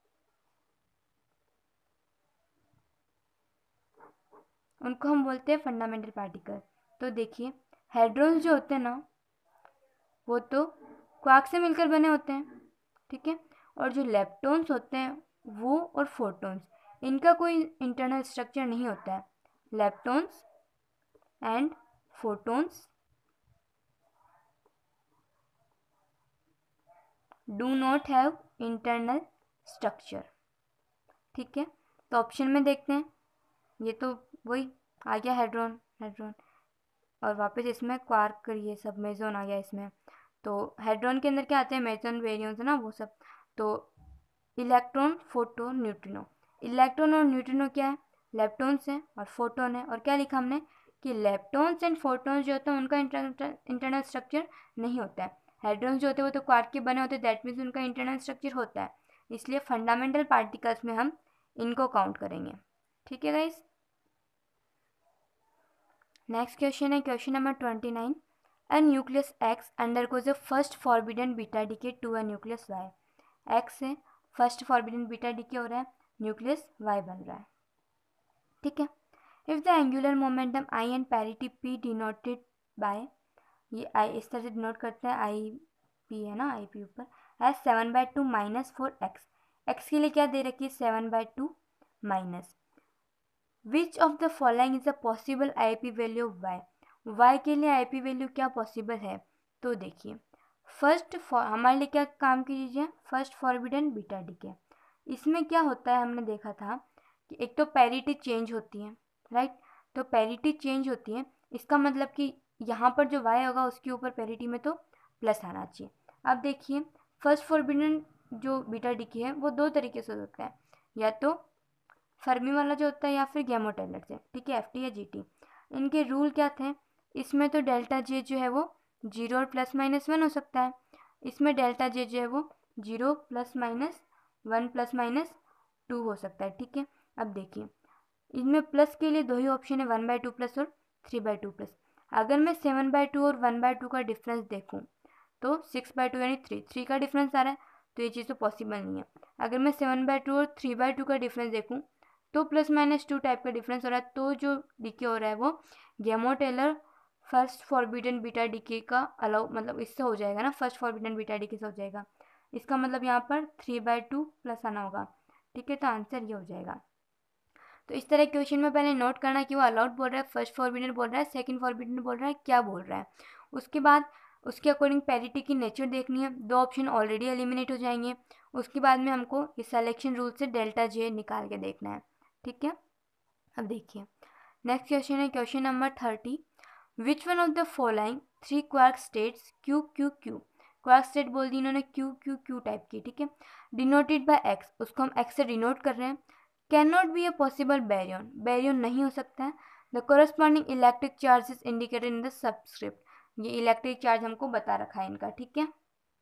उनको हम बोलते हैं फंडामेंटल पार्टिकल। तो देखिए हेड्रॉन्स जो होते हैं ना वो तो क्वार्क से मिलकर बने होते हैं, ठीक है, और जो लेप्टॉन्स होते हैं वो और फोटॉन्स, इनका कोई इंटरनल स्ट्रक्चर नहीं होता है। Leptons and photons do not have internal structure, ठीक है। तो ऑप्शन में देखते हैं, ये तो वही आ गया हेड्रॉन हेड्रॉन और वापस इसमें क्वार्क ये सब मेसोन आ गया इसमें। तो हेड्रॉन के अंदर क्या आते हैं, मेसोन वेरियंस ना वो सब। तो इलेक्ट्रॉन फोटोन न्यूट्रिनो, इलेक्ट्रॉन और न्यूट्रिनो क्या है, लेप्टॉन्स हैं और फोटोन है। और क्या लिखा हमने कि लेप्टॉन्स एंड फोटोन्स जो होते हैं उनका इंटरनल स्ट्रक्चर नहीं होता है। हेड्रॉन्स जो होते हैं वो तो क्वार्क के बने होते हैं, दैट मीन्स उनका इंटरनल स्ट्रक्चर होता है, इसलिए फंडामेंटल पार्टिकल्स में हम इनको काउंट करेंगे, ठीक है गाइस। नेक्स्ट क्वेश्चन है question number twenty nine. A nucleus X undergoes a first forbidden beta decay to a nucleus Y. X से first forbidden beta decay हो रहा है, न्यूक्लियस Y बन रहा है, ठीक है। If the angular momentum I and parity P denoted by, ये I इस तरह से डिनोट करते हैं, I P है ना, I P ऊपर, as seven by two minus four X, X के लिए क्या दे रखी है seven by two minus. Which of the following is a possible I P value of Y, Y के लिए आईपी वैल्यू क्या पॉसिबल है। तो देखिए फर्स्ट हमारे लिए क्या काम कीजिए, फर्स्ट फॉरबिडन बीटा डीके। इसमें क्या होता है, हमने देखा था कि एक तो पैरिटी चेंज होती है, राइट। तो पैरिटी चेंज होती है, इसका मतलब कि यहाँ पर जो वाई होगा उसके ऊपर पैरिटी में तो प्लस आना चाहिए। अब देखिए फर्स्ट फॉरबिडन जो बीटा डीके है वो दो तरीके से होता है, या तो फर्मी वाला जो होता है या फिर गैमो टेलर से, ठीक है, एफ टी या जी टी। इनके रूल क्या थे, इसमें तो डेल्टा जे जो है वो जीरो और प्लस माइनस वन हो सकता है, इसमें डेल्टा जे जो है वो zero plus minus one plus minus two हो सकता है, ठीक है। अब देखिए इनमें प्लस के लिए दो ही ऑप्शन है, वन बाई टू प्लस और थ्री बाई टू प्लस। अगर मैं सेवन बाई टू और वन बाई टू का डिफरेंस देखूँ तो सिक्स बाई टू यानी थ्री थ्री का डिफरेंस आ रहा है, तो ये चीज़ तो पॉसिबल नहीं है। अगर मैं सेवन बाई टू और थ्री बाई टू का डिफरेंस देखूँ तो प्लस माइनस टू टाइप का डिफरेंस हो रहा है, तो जो डीके हो रहा है वो Gamow Teller first forbidden beta decay का अलाउ, मतलब इससे हो जाएगा ना, फर्स्ट फॉरबिडन बीटा डीके से हो जाएगा। इसका मतलब यहाँ पर थ्री बाई टू प्लस आना होगा, ठीक है, तो आंसर ये हो जाएगा। तो इस तरह क्वेश्चन में पहले नोट करना कि वो अलाउड बोल रहा है, फर्स्ट फॉरबिडन बोल रहा है, सेकंड फॉरबिडन बोल रहा है, क्या बोल रहा है। उसके बाद उसके अकॉर्डिंग पैरिटी की नेचर देखनी है, दो ऑप्शन ऑलरेडी एलिमिनेट हो जाएंगे। उसके बाद में हमको इस सिलेक्शन रूल से डेल्टा जे निकाल के देखना है, ठीक है। अब देखिए नेक्स्ट क्वेश्चन है question number thirty. Which one of the following three quark states Q Q Q, quark state बोल दी इन्होंने क्यू क्यू क्यू टाइप की, ठीक है, डिनोटेड बाय एक्स, उसको हम एक्स से डिनोट कर रहे हैं, can not be a possible baryon, baryon नहीं हो सकता है। The corresponding electric charge is indicated in the subscript, ये इलेक्ट्रिक चार्ज हमको बता रखा है इनका, ठीक है।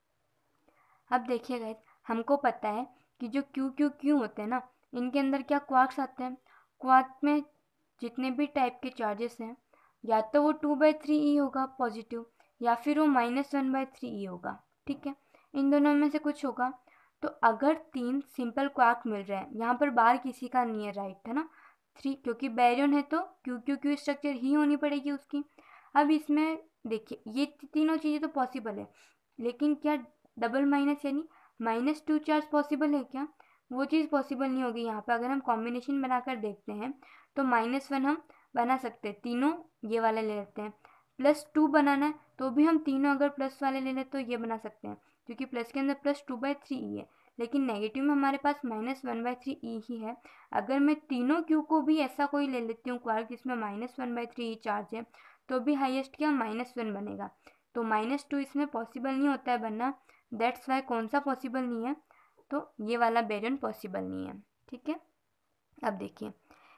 अब देखिए गाइस हमको पता है कि जो क्यू क्यू क्यू होते हैं ना, इनके अंदर क्या क्वार्क्स आते हैं, क्वार्क में जितने भी टाइप के चार्जेस हैं या तो वो टू बाई थ्री ई होगा पॉजिटिव, या फिर वो minus one by three E होगा, ठीक है, इन दोनों में से कुछ होगा। तो अगर तीन सिंपल क्वार्क मिल रहे हैं, यहाँ पर बार किसी का नहीं है, राइट है ना, थ्री, क्योंकि बैरियन है तो क्यू क्यू क्यू स्ट्रक्चर ही होनी पड़ेगी उसकी। अब इसमें देखिए ये तीनों चीज़ें तो पॉसिबल है, लेकिन क्या डबल माइनस यानी माइनस टू चार्ज पॉसिबल है क्या, वो चीज़ पॉसिबल नहीं होगी। यहाँ पर अगर हम कॉम्बिनेशन बनाकर देखते हैं तो माइनस वन हम बना सकते हैं, तीनों ये वाले ले लेते हैं, प्लस टू बनाना है तो भी हम तीनों अगर प्लस वाले ले लें तो ये बना सकते हैं, क्योंकि प्लस के अंदर plus two by three E है, लेकिन नेगेटिव में हमारे पास minus one by three E ही है। अगर मैं तीनों क्यू को भी ऐसा कोई ले लेती हूँ क्वार्क जिसमें minus one by three E charge है, तो भी हाईएस्ट क्या माइनस वन बनेगा, तो माइनस टू इसमें पॉसिबल नहीं होता है बनना, दैट्स वाई कौन सा पॉसिबल नहीं है, तो ये वाला बैरियन पॉसिबल नहीं है, ठीक है। अब देखिए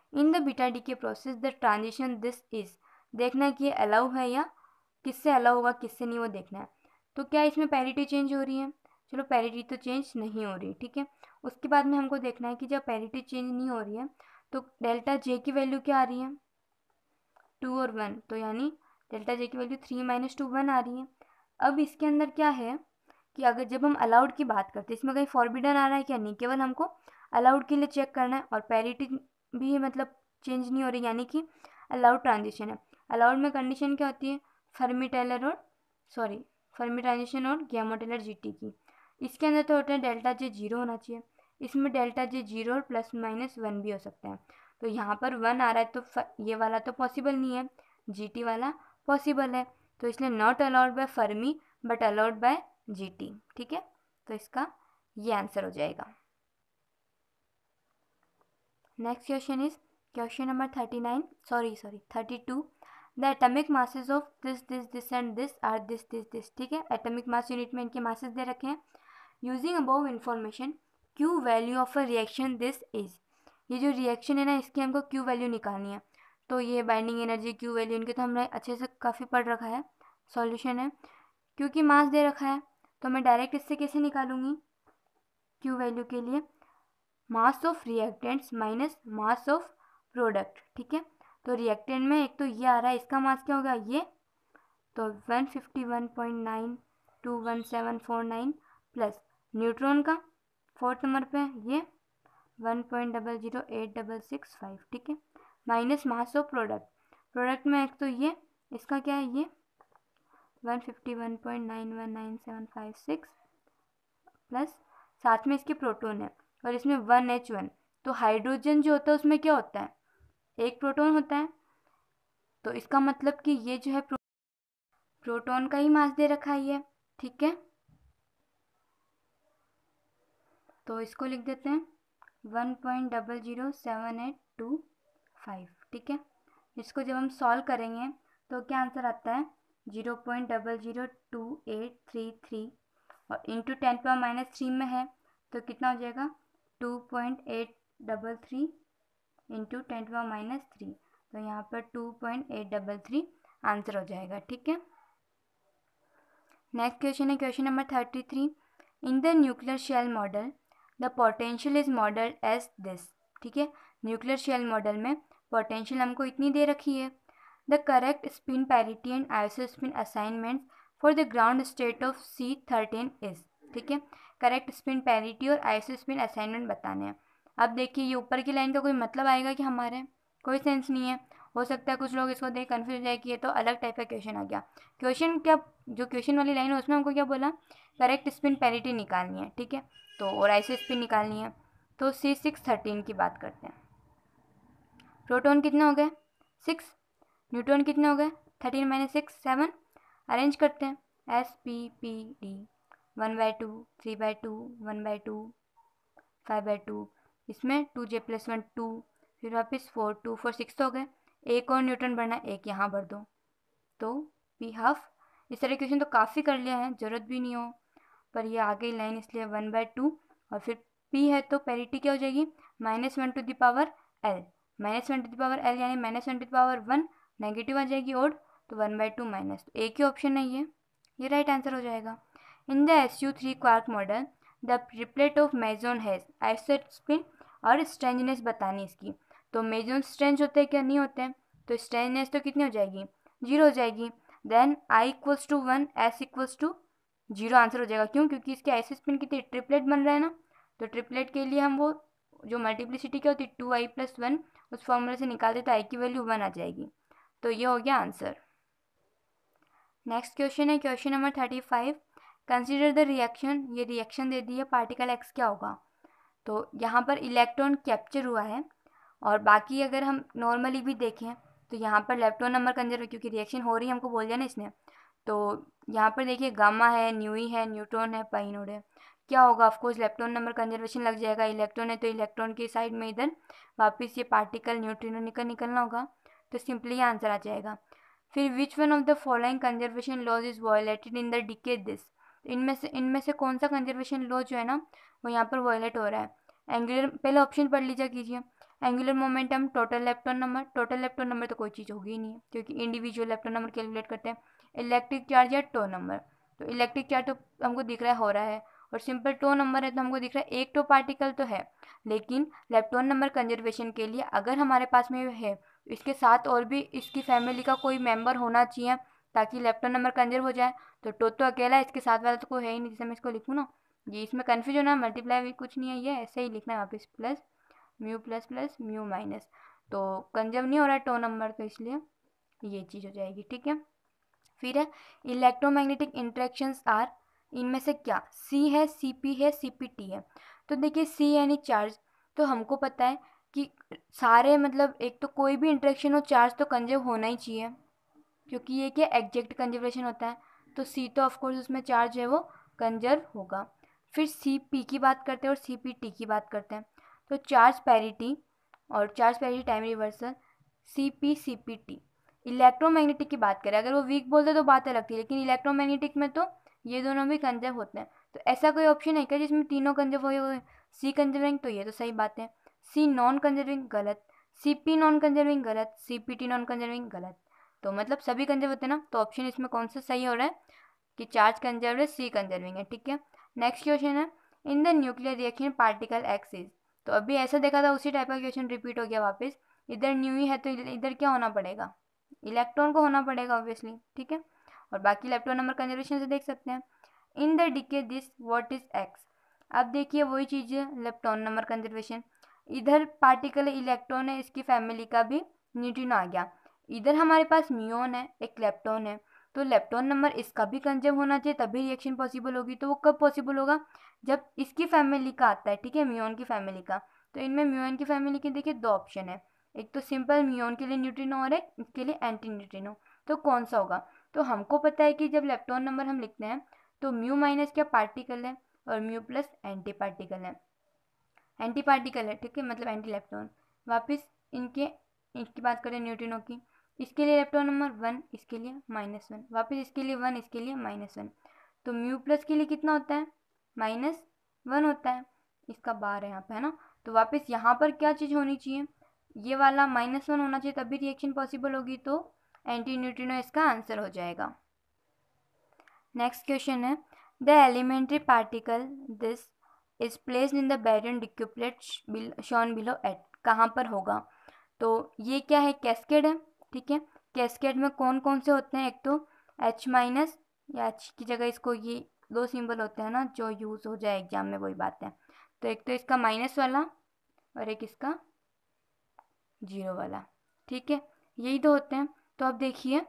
in the beta decay process the transition this is, देखना है कि ये अलाउ है या किससे अलाउ होगा किससे नहीं, वो देखना है। तो क्या इसमें पैरिटी चेंज हो रही है? चलो पैरिटी तो चेंज नहीं हो रही, ठीक है। उसके बाद में हमको देखना है कि जब पैरिटी चेंज नहीं हो रही है तो डेल्टा जे की वैल्यू क्या आ रही है? टू और वन, तो यानी डेल्टा जे की value three minus two one आ रही है। अब इसके अंदर क्या है कि अगर जब हम अलाउड की बात करते हैं, इसमें कहीं फॉरबिडन आ रहा है क्या? नहीं, केवल हमको अलाउड के लिए चेक करना है। और पैरिटी भी मतलब चेंज नहीं हो रही, यानी कि अलाउड ट्रांजिशन है। अलाउड में कंडीशन क्या होती है? फर्मी टेलर और सॉरी फर्मी ट्रांजिशन और गैमा टेलर जीटी की। इसके अंदर तो होता है डेल्टा जे जीरो होना चाहिए, इसमें डेल्टा जे जीरो और प्लस माइनस वन भी हो सकता है। तो यहाँ पर वन आ रहा है तो ये वाला तो पॉसिबल नहीं है, जीटी वाला पॉसिबल है, तो इसलिए not allowed by Fermi but allowed by GT, ठीक है। तो इसका ये आंसर हो जाएगा। Next question is question number thirty nine sorry sorry thirty two the atomic masses of this this this and this are this this this, ठीक है। Atomic mass unit में इनके मासेस दे रखे हैं। Using above information Q value of a reaction this is, ये जो reaction है ना इसकी हमको क्यू वैल्यू निकालनी है। तो ये बाइंडिंग एनर्जी क्यू वैल्यू इनके तो हमने अच्छे से काफ़ी पढ़ रखा है, सॉल्यूशन है। क्योंकि मास दे रखा है तो मैं डायरेक्ट इससे कैसे निकालूंगी क्यू वैल्यू के लिए? Mass of reactants minus mass of product, ठीक है। तो रिएक्टेंट में एक तो ये आ रहा है, इसका मास क्या होगा ये, तो one fifty one point nine two one seven four nine plus neutron का फोर्थ नंबर पे ये one point double zero eight double six five, ठीक है, minus mass of product. Product में एक तो ये, इसका क्या है ये one fifty one point nine one nine seven five six plus साथ में इसके प्रोटॉन है और इसमें वन एच वन। तो हाइड्रोजन जो होता है उसमें क्या होता है? एक प्रोटॉन होता है। तो इसका मतलब कि ये जो है प्रो, प्रोटॉन का ही मास दे रखा है ये, ठीक है। तो इसको लिख देते हैं one point double zero seven eight two five, ठीक है। इसको जब हम सॉल्व करेंगे तो क्या आंसर आता है? Zero point double zero two eight three three और into ten power minus three में है तो कितना हो जाएगा? Two point eight double three into ten power minus three, तो यहाँ पर two point eight double three answer हो जाएगा, ठीक है। नेक्स्ट क्वेश्चन है question number thirty three in the nuclear shell model the potential is model as this, ठीक है। न्यूक्लियर शेल मॉडल में पोटेंशियल हमको इतनी दे रखी है। The correct spin parity and isospin assignment for the ground state of C thirteen is, ठीक है। करेक्ट स्पिन पैरिटी और आइसोस्पिन असाइनमेंट बताने हैं। अब देखिए ये ऊपर की लाइन का कोई मतलब आएगा कि हमारे? कोई सेंस नहीं है। हो सकता है कुछ लोग इसको देख कन्फ्यूज जाए कि ये तो अलग टाइप का क्वेश्चन आ गया। क्वेश्चन क्या, जो क्वेश्चन वाली लाइन है उसमें हमको क्या बोला? करेक्ट स्पिन पैरिटी निकालनी है, ठीक है। तो और आइसो स्पिन निकालनी है। तो सी सिक्स थर्टीन की बात करते हैं। प्रोटॉन कितने हो गए? सिक्स। न्यूट्रॉन कितने हो गए? Thirteen minus six seven. Arrange करते हैं S P P D one by two three by two one by two five by two, इसमें two J plus one two, फिर वापस फोर टू फोर सिक्स तो हो गए। एक और न्यूट्रॉन भरना, एक यहाँ भर दो तो पी हाफ। इस तरह क्वेश्चन तो काफ़ी कर लिया है, ज़रूरत भी नहीं हो, पर ये आ गई लाइन इसलिए वन बाई टू और फिर पी है तो पैरिटी क्या हो जाएगी? Minus one to the power L, minus one to the power L यानी minus one to the power one, negative आ जाएगी और तो वन बाई टू माइनस, तो एक ही ऑप्शन है ये ये राइट आंसर हो जाएगा। In the S U three quark model the triplet of meson has isospin और स्ट्रेंजनेस बतानी इसकी। तो मेजोन स्ट्रेंज होते हैं क्या? नहीं होते हैं। तो स्ट्रेंजनेस तो कितनी हो जाएगी? जीरो हो जाएगी। Then I equals to one, S equals to zero answer हो जाएगा। क्यों? क्योंकि इसके आइसो स्पिन कितनी ट्रिपलेट बन रहा है ना, तो ट्रिपलेट के लिए हम वो जो मल्टीप्लिसिटी क्या होती है टू आई प्लस वन, उस फॉर्मूले से निकालते तो आई की वैल्यू वन आ जाएगी। तो ये हो गया आंसर। नेक्स्ट क्वेश्चन है question number thirty five consider the reaction. ये रिएक्शन दे दी है, पार्टिकल एक्स क्या होगा? तो यहाँ पर इलेक्ट्रॉन कैप्चर हुआ है और बाकी अगर हम नॉर्मली भी देखें तो यहाँ पर लेप्टोन नंबर कंजर्व, क्योंकि रिएक्शन हो रही है हमको बोल दिया ना इसने, तो यहाँ पर देखिए गामा है, न्यूई है, न्यूट्रॉन है, पाई नोड है, क्या होगा? ऑफकोर्स लेप्टोन नंबर कंजर्वेशन लग जाएगा। इलेक्ट्रॉन है तो इलेक्ट्रॉन के साइड में इधर वापस ये पार्टिकल न्यूट्रिनो निकल निकलना होगा, तो सिंपली आंसर आ जाएगा। फिर which one of the following conservation laws is violated in the decay this, इनमें से इनमें से कौन सा कंजर्वेशन लॉ जो है ना वो यहाँ पर वायलेट हो रहा है? एंगुलर, पहले ऑप्शन पढ़ लीजिए कीजिए। Angular momentum, total electron number, total electron number तो कोई चीज़ होगी ही नहीं क्योंकि इंडिविजुअल इलेक्ट्रॉन नंबर कैलकुलेट करते हैं। इलेक्ट्रिक चार्ज या टो नंबर, तो इलेक्ट्रिक चार्ज तो हमको दिख रहा है हो रहा है, और सिंपल टो नंबर है तो हमको दिख रहा है एक टो पार्टिकल तो है। लेकिन इलेक्ट्रॉन नंबर कंजर्वेशन के लिए अगर हमारे पास में है, इसके साथ और भी इसकी फैमिली का कोई मेंबर होना चाहिए ताकि इलेक्ट्रॉन नंबर कंजर्व हो जाए। तो टो तो अकेला है, इसके साथ वाला तो कोई है ही नहीं, जैसे मैं इसको लिखूँ ना, ये इसमें कन्फ्यूज होना, मल्टीप्लाई कुछ नहीं है, ये ऐसे ही लिखना है वापस, plus mu plus plus mu minus, तो कंजर्व नहीं हो रहा है टो नंबर, तो इसलिए ये चीज़ हो जाएगी। ठीक है, फिर है इलेक्ट्रोमैग्नेटिक इंटरेक्शंस आर, इनमें से क्या, सी है, सी पी है, सी पी टी है। तो देखिए सी यानी चार्ज, तो हमको पता है कि सारे मतलब एक तो कोई भी इंटरेक्शन हो चार्ज तो कंजर्व होना ही चाहिए क्योंकि ये क्या एग्जैक्ट कंजर्वेशन होता है, तो सी तो ऑफकोर्स उसमें चार्ज है वो कंजर्व होगा। फिर सी पी की बात करते हैं और सी पी टी की बात करते हैं, तो चार्ज पैरिटी और charge parity time reversal, C P C P T. Electromagnetic की बात करें, अगर वो वीक बोलते तो बात अलग थी, लेकिन इलेक्ट्रोमैग्नेटिक में तो ये दोनों भी कंजर्व होते हैं। तो ऐसा कोई ऑप्शन है क्या जिसमें तीनों कंजर्व हुए हुए, सी कंजर्विंग, तो ये तो सही बात है। सी नॉन कंजर्विंग गलत, सी पी नॉन कंजर्विंग गलत, C P T non conserving गलत, तो मतलब सभी कंजर्व होते हैं ना, तो ऑप्शन इसमें कौन सा सही हो रहा है कि चार्ज कंजर्व है, सी कंजर्विंग है। ठीक है, नेक्स्ट क्वेश्चन है in the nuclear reaction particle X is, तो अभी ऐसा देखा था उसी टाइप का क्वेश्चन रिपीट हो गया वापस, इधर न्यू ही है तो इधर क्या होना पड़ेगा, इलेक्ट्रॉन को होना पड़ेगा ऑब्वियसली। ठीक है, और बाकी इलेक्ट्रॉन नंबर कंजर्वेशन से देख सकते हैं। In the decay this what is X, अब देखिए वही चीज़ है इलेक्ट्रॉन नंबर कंजर्वेशन, इधर पार्टिकल इलेक्ट्रॉन है, इसकी फैमिली का भी न्यूट्रिनो आ गया, इधर हमारे पास म्यून है, एक लेप्टॉन है, तो लेप्टॉन नंबर इसका भी कंजर्व होना चाहिए तभी रिएक्शन पॉसिबल होगी। तो वो कब पॉसिबल होगा, जब इसकी फैमिली का आता है, ठीक है, म्यून की फैमिली का। तो इनमें म्यून की फैमिली के देखिए दो ऑप्शन है, एक तो सिंपल म्यून के लिए न्यूट्रिनो और एक इसके लिए एंटी न्यूट्रिनो, तो कौन सा होगा। तो हमको पता है कि जब लेप्टॉन नंबर हम लिखते हैं तो म्यू माइनस क्या पार्टिकल है और म्यू प्लस एंटी पार्टिकल है, एंटी पार्टिकल है, ठीक है, मतलब एंटी इलेक्ट्रॉन। वापस इनके इसकी बात करें न्यूट्रिनो की, इसके लिए इलेक्ट्रॉन नंबर वन, इसके लिए माइनस वन, वापस इसके लिए वन, इसके लिए माइनस वन, तो म्यू प्लस के लिए कितना होता है, माइनस वन होता है, इसका बार है यहाँ पे, है ना। तो वापस यहाँ पर क्या चीज़ होनी चाहिए, ये वाला माइनस वन होना चाहिए तभी रिएक्शन पॉसिबल होगी, तो एंटी न्यूट्रिनो इसका आंसर हो जाएगा। नेक्स्ट क्वेश्चन है the elementary particle this is placed in the baryon decuplet shown below at, कहाँ पर होगा। तो ये क्या है, कैस्केड है, ठीक है, कैस्केड में कौन कौन से होते हैं, एक तो H माइनस या H की जगह इसको ये दो सिंबल होते हैं ना जो यूज़ हो जाए एग्जाम में, वही बात है। तो एक तो इसका माइनस वाला और एक इसका जीरो वाला, ठीक है, यही तो होते हैं। तो अब देखिए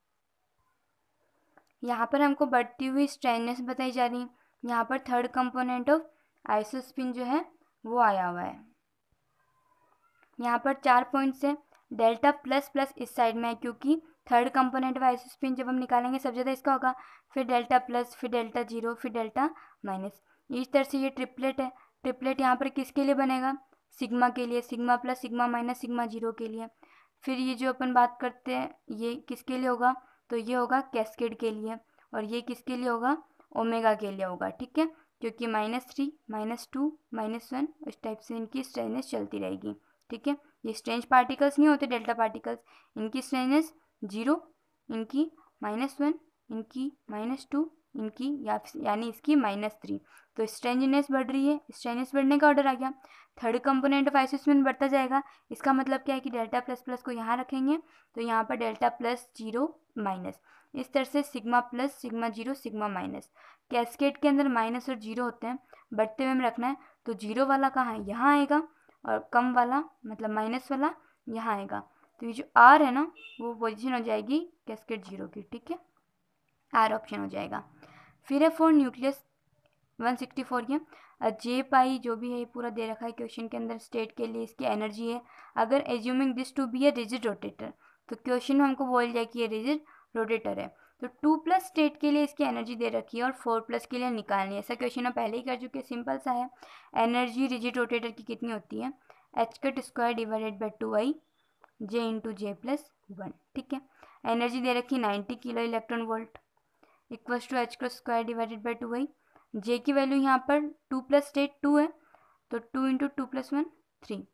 यहाँ पर हमको बढ़ती हुई स्ट्रेननेस बताई जा रही है, यहाँ पर थर्ड कंपोनेंट ऑफ आइसोस्पिन जो है वो आया हुआ है, यहाँ पर चार पॉइंट्स है, डेल्टा प्लस प्लस इस साइड में है क्योंकि थर्ड कंपोनेंट ऑफ आइसोस्पिन जब हम निकालेंगे सब ज़्यादा इसका होगा, फिर डेल्टा प्लस, फिर डेल्टा जीरो, फिर डेल्टा माइनस, इस तरह से ये ट्रिपलेट है। ट्रिपलेट यहाँ पर किसके लिए बनेगा, सिग्मा के लिए, sigma plus sigma minus sigma zero के लिए। फिर ये जो अपन बात करते हैं ये किसके लिए होगा, तो ये होगा कैस्केड के लिए, और ये किसके लिए होगा, ओमेगा के लिए होगा, ठीक है, क्योंकि minus three minus two minus one इस टाइप से इनकी स्ट्रेननेस चलती रहेगी, ठीक है। ये स्ट्रेंज पार्टिकल्स नहीं होते डेल्टा पार्टिकल्स, इनकी स्ट्रेननेस जीरो, इनकी माइनस वन, इनकी माइनस टू, इनकी या यानी इसकी माइनस थ्री, तो स्ट्रेंजनेस बढ़ रही है, स्ट्रेंजनेस बढ़ने का ऑर्डर आ गया, थर्ड कंपोनेंट ऑफ आइसोस्पिन बढ़ता जाएगा। इसका मतलब क्या है कि डेल्टा प्लस प्लस को यहाँ रखेंगे तो यहाँ पर डेल्टा प्लस जीरो माइनस, इस तरह से sigma plus sigma zero sigma minus. Cascade के अंदर माइनस और जीरो होते हैं, बढ़ते हुए में रखना है, तो जीरो वाला कहाँ है, यहाँ आएगा, और कम वाला मतलब माइनस वाला यहाँ आएगा, तो ये जो आर है ना वो पोजीशन हो जाएगी कैस्केड जीरो की, ठीक है, आर ऑप्शन हो जाएगा। फिर है for nucleus one sixty four की जे पाई जो भी है ये पूरा दे रखा है क्वेश्चन के अंदर, स्टेट के लिए इसकी एनर्जी है, अगर assuming this to be a rigid rotator, तो क्वेश्चन में हमको बोल जाए कि ये रिजिड रोटेटर है, तो टू प्लस स्टेट के लिए इसकी एनर्जी दे रखी है और फोर प्लस के लिए निकालनी है। ऐसा क्वेश्चन हम पहले ही कर चुके हैं, सिंपल सा है। एनर्जी रिजिड रोटेटर की कितनी होती है, h cut square divided by two I J into J plus one, ठीक है। एनर्जी दे रखी ninety kilo electron volt equals to h cut square divided by two I, J की वैल्यू यहाँ पर टू प्लस स्टेट टू है, तो two into two plus one three,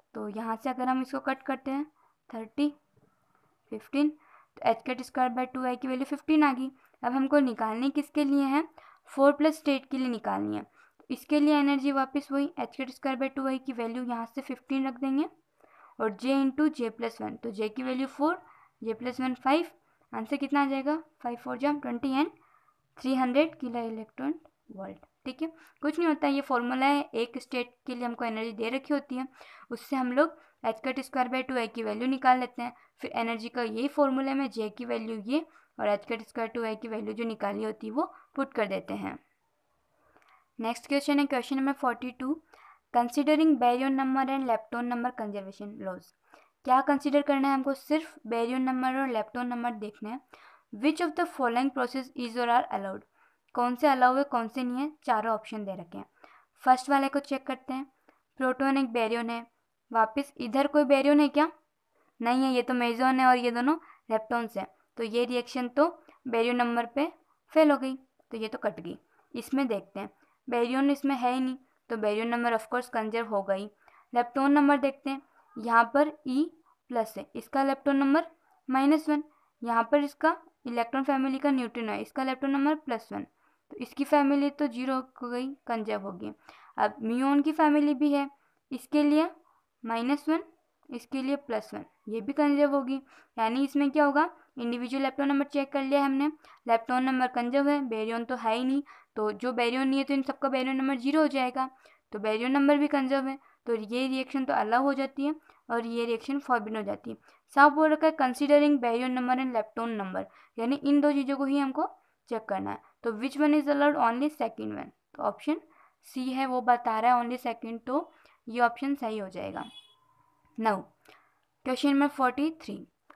तो यहाँ से अगर हम इसको कट करते हैं थर्टी फिफ्टीन, तो h cut square by two I की वैल्यू फिफ्टीन आ गई। अब हमको निकालनी किसके लिए है, फोर प्लस स्टेट के लिए निकालनी है। तो इसके लिए एनर्जी वापस वही h cut square by two I की वैल्यू यहाँ से फिफ्टीन रख देंगे और J into J plus one, तो जे की value four, J plus one five, answer कितना आ जाएगा फाइव फोर जम twenty and three hundred kilo electron volt. ठीक है, कुछ नहीं होता है, ये फॉर्मूला है, एक स्टेट के लिए हमको एनर्जी दे रखी होती है, उससे हम लोग h cut square by two I की वैल्यू निकाल लेते हैं। फिर एनर्जी का यही फॉर्मूले में जे की वैल्यू ये और h cut square two I की वैल्यू जो निकाली होती है वो पुट कर देते हैं। नेक्स्ट क्वेश्चन है question number forty two, considering baryon number and lepton number conservation laws. क्या कंसिडर करना है हमको, सिर्फ बैरियन नंबर और लेप्टोन नंबर देखना है। Which of the following process is or are allowed, कौन से अलाउ है कौन से नहीं है, चारों ऑप्शन दे रखे हैं। फर्स्ट वाले को चेक करते हैं, प्रोटॉन एक बैरियन है, वापस इधर कोई बैरियन है क्या, नहीं है, ये तो मेजोन है और ये दोनों लेप्टॉन्स हैं, तो ये रिएक्शन तो बैरियन नंबर पे फेल हो गई, तो ये तो कट गई। इसमें देखते हैं, बैरियन इसमें है ही नहीं, तो बैरियन नंबर ऑफकोर्स कंजर्व हो गई। लेप्टॉन नंबर देखते हैं, यहाँ पर ई प्लस है, इसका लेप्टॉन नंबर माइनस वन, यहाँ पर इसका इलेक्ट्रॉन फैमिली का न्यूट्रॉन है, इसका लेप्टॉन नंबर प्लस वन, तो इसकी फैमिली तो जीरो हो गई, कंजर्व हो गई। अब म्यून की फैमिली भी है, इसके लिए माइनस वन, इसके लिए प्लस वन, ये भी कंजर्व होगी। यानी इसमें क्या होगा, इंडिविजुअल लेप्टॉन नंबर चेक कर लिया हमने, लेप्टॉन नंबर कंजर्व है, बैरियन तो है ही नहीं, तो जो बैरियन नहीं है तो इन सबका बैरियन नंबर जीरो हो जाएगा, तो बैरियन नंबर भी कंजर्व है, तो ये रिएक्शन तो अलाउ हो जाती है और ये रिएक्शन फॉरबिडन हो जाती है। साफ बोल रखा है considering baryon number and lepton number, यानी इन दो चीज़ों को ही हमको चेक करना है। तो which one is allowed, only second one, तो ऑप्शन सी है वो बता रहा है ओनली सेकेंड, तो ये ऑप्शन सही हो जाएगा। Now question number forty three,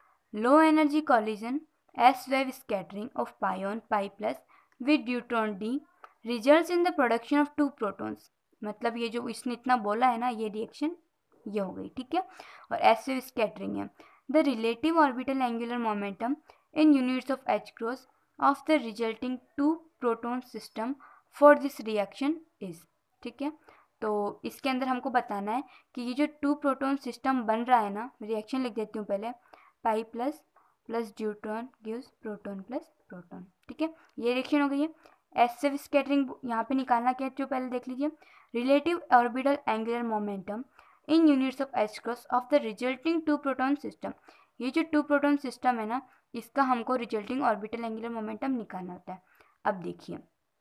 low energy collision S wave scattering of pion pi plus with deuteron D results in the production of two protons. मतलब ये जो इसने इतना बोला है ना, ये रिएक्शन ये हो गई, ठीक है, और एस वेव स्कैटरिंग है। The relative orbital angular momentum in units of h cross of the resulting two proton system for this reaction is. ठीक है, तो इसके अंदर हमको बताना है कि ये जो टू प्रोटॉन सिस्टम बन रहा है ना, रिएक्शन लिख देती हूँ पहले, pi plus plus deuteron gives proton plus proton. ठीक है, ये रिएक्शन हो गई है। एस वेव स्कैटरिंग यहाँ पे निकालना क्या है, जो पहले देख लीजिए, relative orbital angular momentum in units of h cross of the resulting two proton system. ये जो टू प्रोटॉन सिस्टम है ना, इसका हमको रिजल्टिंग ऑर्बिटल एंगुलर मोमेंटम निकालना होता है। अब देखिए,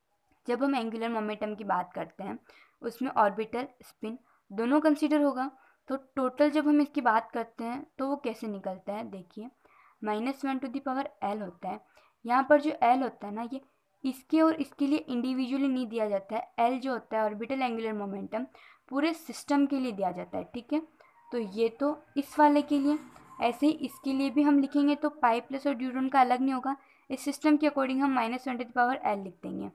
जब हम एंगुलर मोमेंटम की बात करते हैं उसमें ऑर्बिटल स्पिन दोनों कंसीडर होगा, तो टोटल जब हम इसकी बात करते हैं तो वो कैसे निकलता है, देखिए minus one to the power L होता है। यहाँ पर जो एल होता है ना, ये इसके और इसके लिए इंडिविजुअली नहीं दिया जाता है, एल जो होता है ऑर्बिटल एंगुलर मोमेंटम पूरे सिस्टम के लिए दिया जाता है। ठीक है, तो ये तो इस वाले के लिए, ऐसे ही इसके लिए भी हम लिखेंगे तो पाई प्लस और ड्यूट्रॉन का अलग नहीं होगा, इस सिस्टम के अकॉर्डिंग हम minus one to the power L लिख देंगे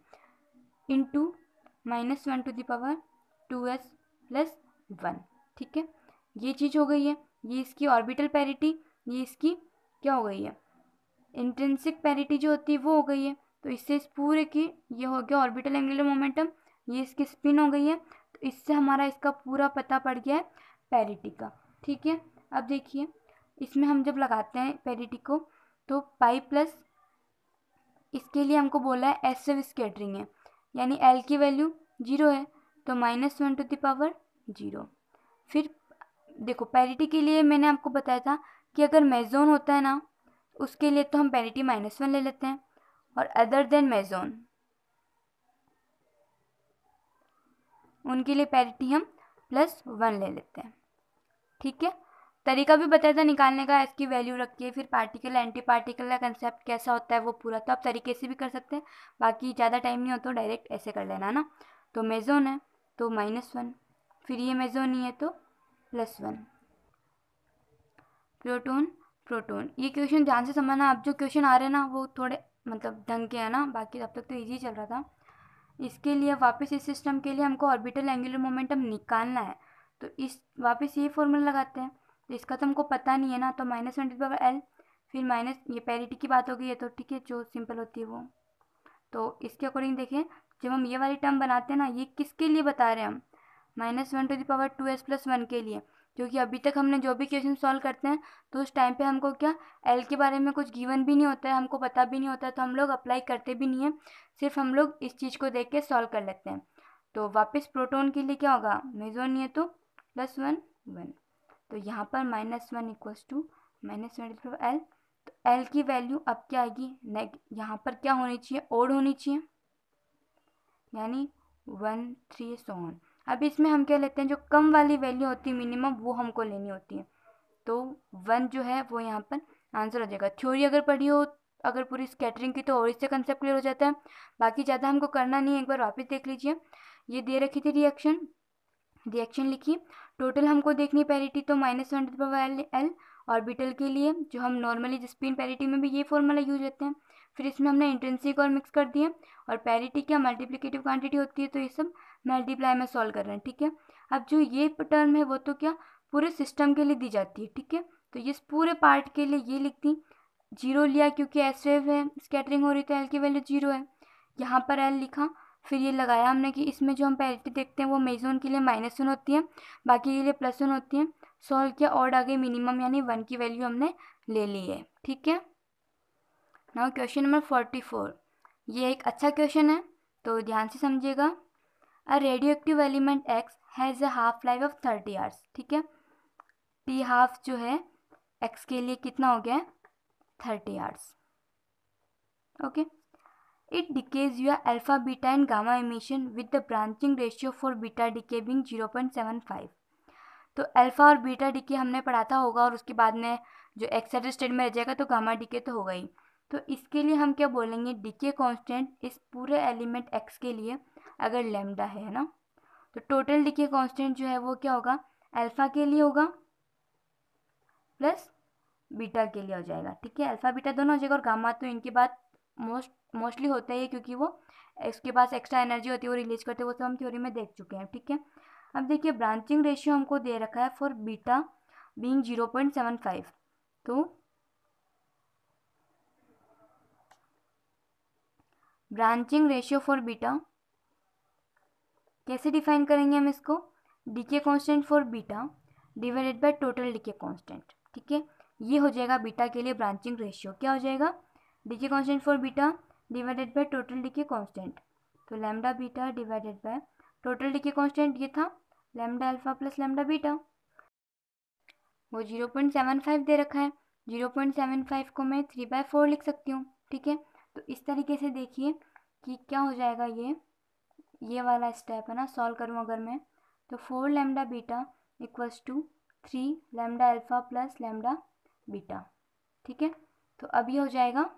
into minus one to the power two S plus one. ठीक है, ये चीज़ हो गई है, ये इसकी ऑर्बिटल पैरिटी, ये इसकी क्या हो गई है, इंट्रिंसिक पैरिटी जो होती है वो हो गई है। तो इससे इस पूरे की ये हो गया ऑर्बिटल एंगुलर मोमेंटम, ये इसकी स्पिन हो गई है, तो इससे हमारा इसका पूरा पता पड़ गया है पैरिटी का। ठीक है, अब देखिए इसमें हम जब लगाते हैं पैरिटी को, तो पाई प्लस इसके लिए हमको बोला है एस वेव स्कैटरिंग है, यानी एल की वैल्यू जीरो है, तो minus one to the power zero. फिर देखो पैरिटी के लिए मैंने आपको बताया था कि अगर मेजोन होता है ना, उसके लिए तो हम पैरिटी माइनस वन ले लेते हैं, और अदर देन मेजोन उनके लिए पैरिटी हम प्लस वन ले लेते हैं। ठीक है, तरीका भी बताया था निकालने का, इसकी वैल्यू रख के, फिर पार्टिकल एंटी पार्टिकल का कंसेप्ट कैसा होता है वो पूरा, तो आप तरीके से भी कर सकते हैं, बाकी ज़्यादा टाइम नहीं हो तो डायरेक्ट ऐसे कर लेना ना। तो मेजोन है तो माइनस वन, फिर ये मेजोन नहीं है तो प्लस वन। प्रोटोन प्रोटोन, ये क्वेश्चन ध्यान से समझना, अब जो क्वेश्चन आ रहे हैं ना वो थोड़े मतलब ढंग के है ना, बाकी अब तक तो ईजी चल रहा था। इसके लिए वापस इस सिस्टम के लिए हमको ऑर्बिटल एंगुलर मोमेंटम निकालना है, तो इस वापस ये फॉर्मूला लगाते हैं, तो इसका तो हमको पता नहीं है ना, तो minus one to the power L, फिर माइनस ये पैरिटी की बात हो गई है तो ठीक है, जो सिंपल होती है वो। तो इसके अकॉर्डिंग देखें, जब हम ये वाली टर्म बनाते हैं ना, ये किसके लिए बता रहे हैं हम, minus one to the power two S plus one के लिए, क्योंकि अभी तक हमने जो भी क्वेश्चन सॉल्व करते हैं तो उस टाइम पे हमको क्या एल के बारे में कुछ गिवन भी नहीं होता है, हमको पता भी नहीं होता है, तो हम लोग अप्लाई करते भी नहीं है, सिर्फ हम लोग इस चीज़ को देख के सॉल्व कर लेते हैं। तो वापस प्रोटॉन के लिए क्या होगा, मेजॉन नहीं है तो प्लस वन वन, तो यहाँ पर minus one equals to minus one L. तो एल की वैल्यू अब क्या आएगी, नेग यहाँ पर क्या होनी चाहिए, ओड होनी चाहिए, यानी वन थ्री सो ऑन। अब इसमें हम क्या लेते हैं, जो कम वाली वैल्यू होती है मिनिमम वो हमको लेनी होती है, तो वन जो है वो यहाँ पर आंसर हो जाएगा। थ्योरी अगर पढ़ी हो अगर पूरी स्कैटरिंग की तो और इससे कंसेप्ट क्लियर हो जाता है, बाकी ज़्यादा हमको करना नहीं है। एक बार वापस देख लीजिए, ये दे रखी थी रिएक्शन, रिएक्शन लिखी, टोटल हमको देखनी पैरिटी, तो minus one L L orbital के लिए जो हम नॉर्मली स्पिन पैरिटी में भी ये फॉर्मूला यूज लेते हैं। फिर इसमें हमने इंट्रिंसिक और मिक्स कर दिए, और पैरिटी क्या मल्टीप्लिकेटिव क्वांटिटी होती है, तो ये सब मल्टीप्लाई में सॉल्व कर रहे हैं, ठीक है। अब जो ये टर्म है वो तो क्या पूरे सिस्टम के लिए दी जाती है, ठीक है। तो इस पूरे पार्ट के लिए ये लिखती, जीरो लिया क्योंकि एस वेव है, स्कैटरिंग हो रही तो एल की वैल्यू जीरो है, यहाँ पर एल लिखा। फिर ये लगाया हमने कि इसमें जो हम पैरिटी देखते हैं वो मेजोन के लिए माइनस वन होती है, बाकी के लिए प्लस वन होती है। सॉल्व किया, ऑड आ गई मिनिमम, यानी वन की वैल्यू हमने ले ली है, ठीक है। Now question number forty four, ये एक अच्छा क्वेश्चन है तो ध्यान से समझिएगा। A radioactive element X has a half life of thirty hours, ठीक है। टी हाफ जो है एक्स के लिए कितना हो गया है, thirty hours, okay. It decays via alpha, beta and gamma emission with the branching ratio for beta decay being zero point seven five। तो अल्फा और बीटा डिके हमने पढ़ा था होगा, और उसके बाद में जो एक्साइटेड स्टेट में रह जाएगा तो गामा डिके तो होगा ही। तो इसके लिए हम क्या बोलेंगे, डिके कांस्टेंट इस पूरे एलिमेंट एक्स के लिए अगर लैम्डा है ना, तो टोटल डिके कांस्टेंट जो है वो क्या होगा, अल्फा के लिए होगा प्लस बीटा के लिए हो जाएगा, ठीक है। अल्फा बीटा दोनों हो जाएगा, और गामा तो इनके बाद मोस्ट मोस्टली होता है क्योंकि वो इसके पास एक्स्ट्रा एनर्जी होती है, वो रिलीज करते हैं, वो सब हम थ्योरी में देख चुके हैं, ठीक है। अब देखिए ब्रांचिंग रेशियो हमको दे रखा है for beta being zero point seven five, तो ब्रांचिंग रेशियो फॉर बीटा कैसे डिफाइन करेंगे हम इसको, decay constant for beta divided by total decay constant, ठीक है। ये हो जाएगा बीटा के लिए ब्रांचिंग रेशियो, क्या हो जाएगा, decay constant for beta divided by total decay constant, तो lambda beta divided by total decay constant ये था lambda alpha plus lambda beta, वो जीरो पॉइंट सेवन फाइव दे रखा है, जीरो पॉइंट सेवन फाइव को मैं थ्री बाय फोर लिख सकती हूँ, ठीक है। तो इस तरीके से देखिए कि क्या हो जाएगा, ये ये वाला स्टेप है ना, सॉल्व करूँ अगर मैं, तो four lambda beta equals to three lambda alpha plus lambda beta, ठीक है। तो अब ये हो जाएगा,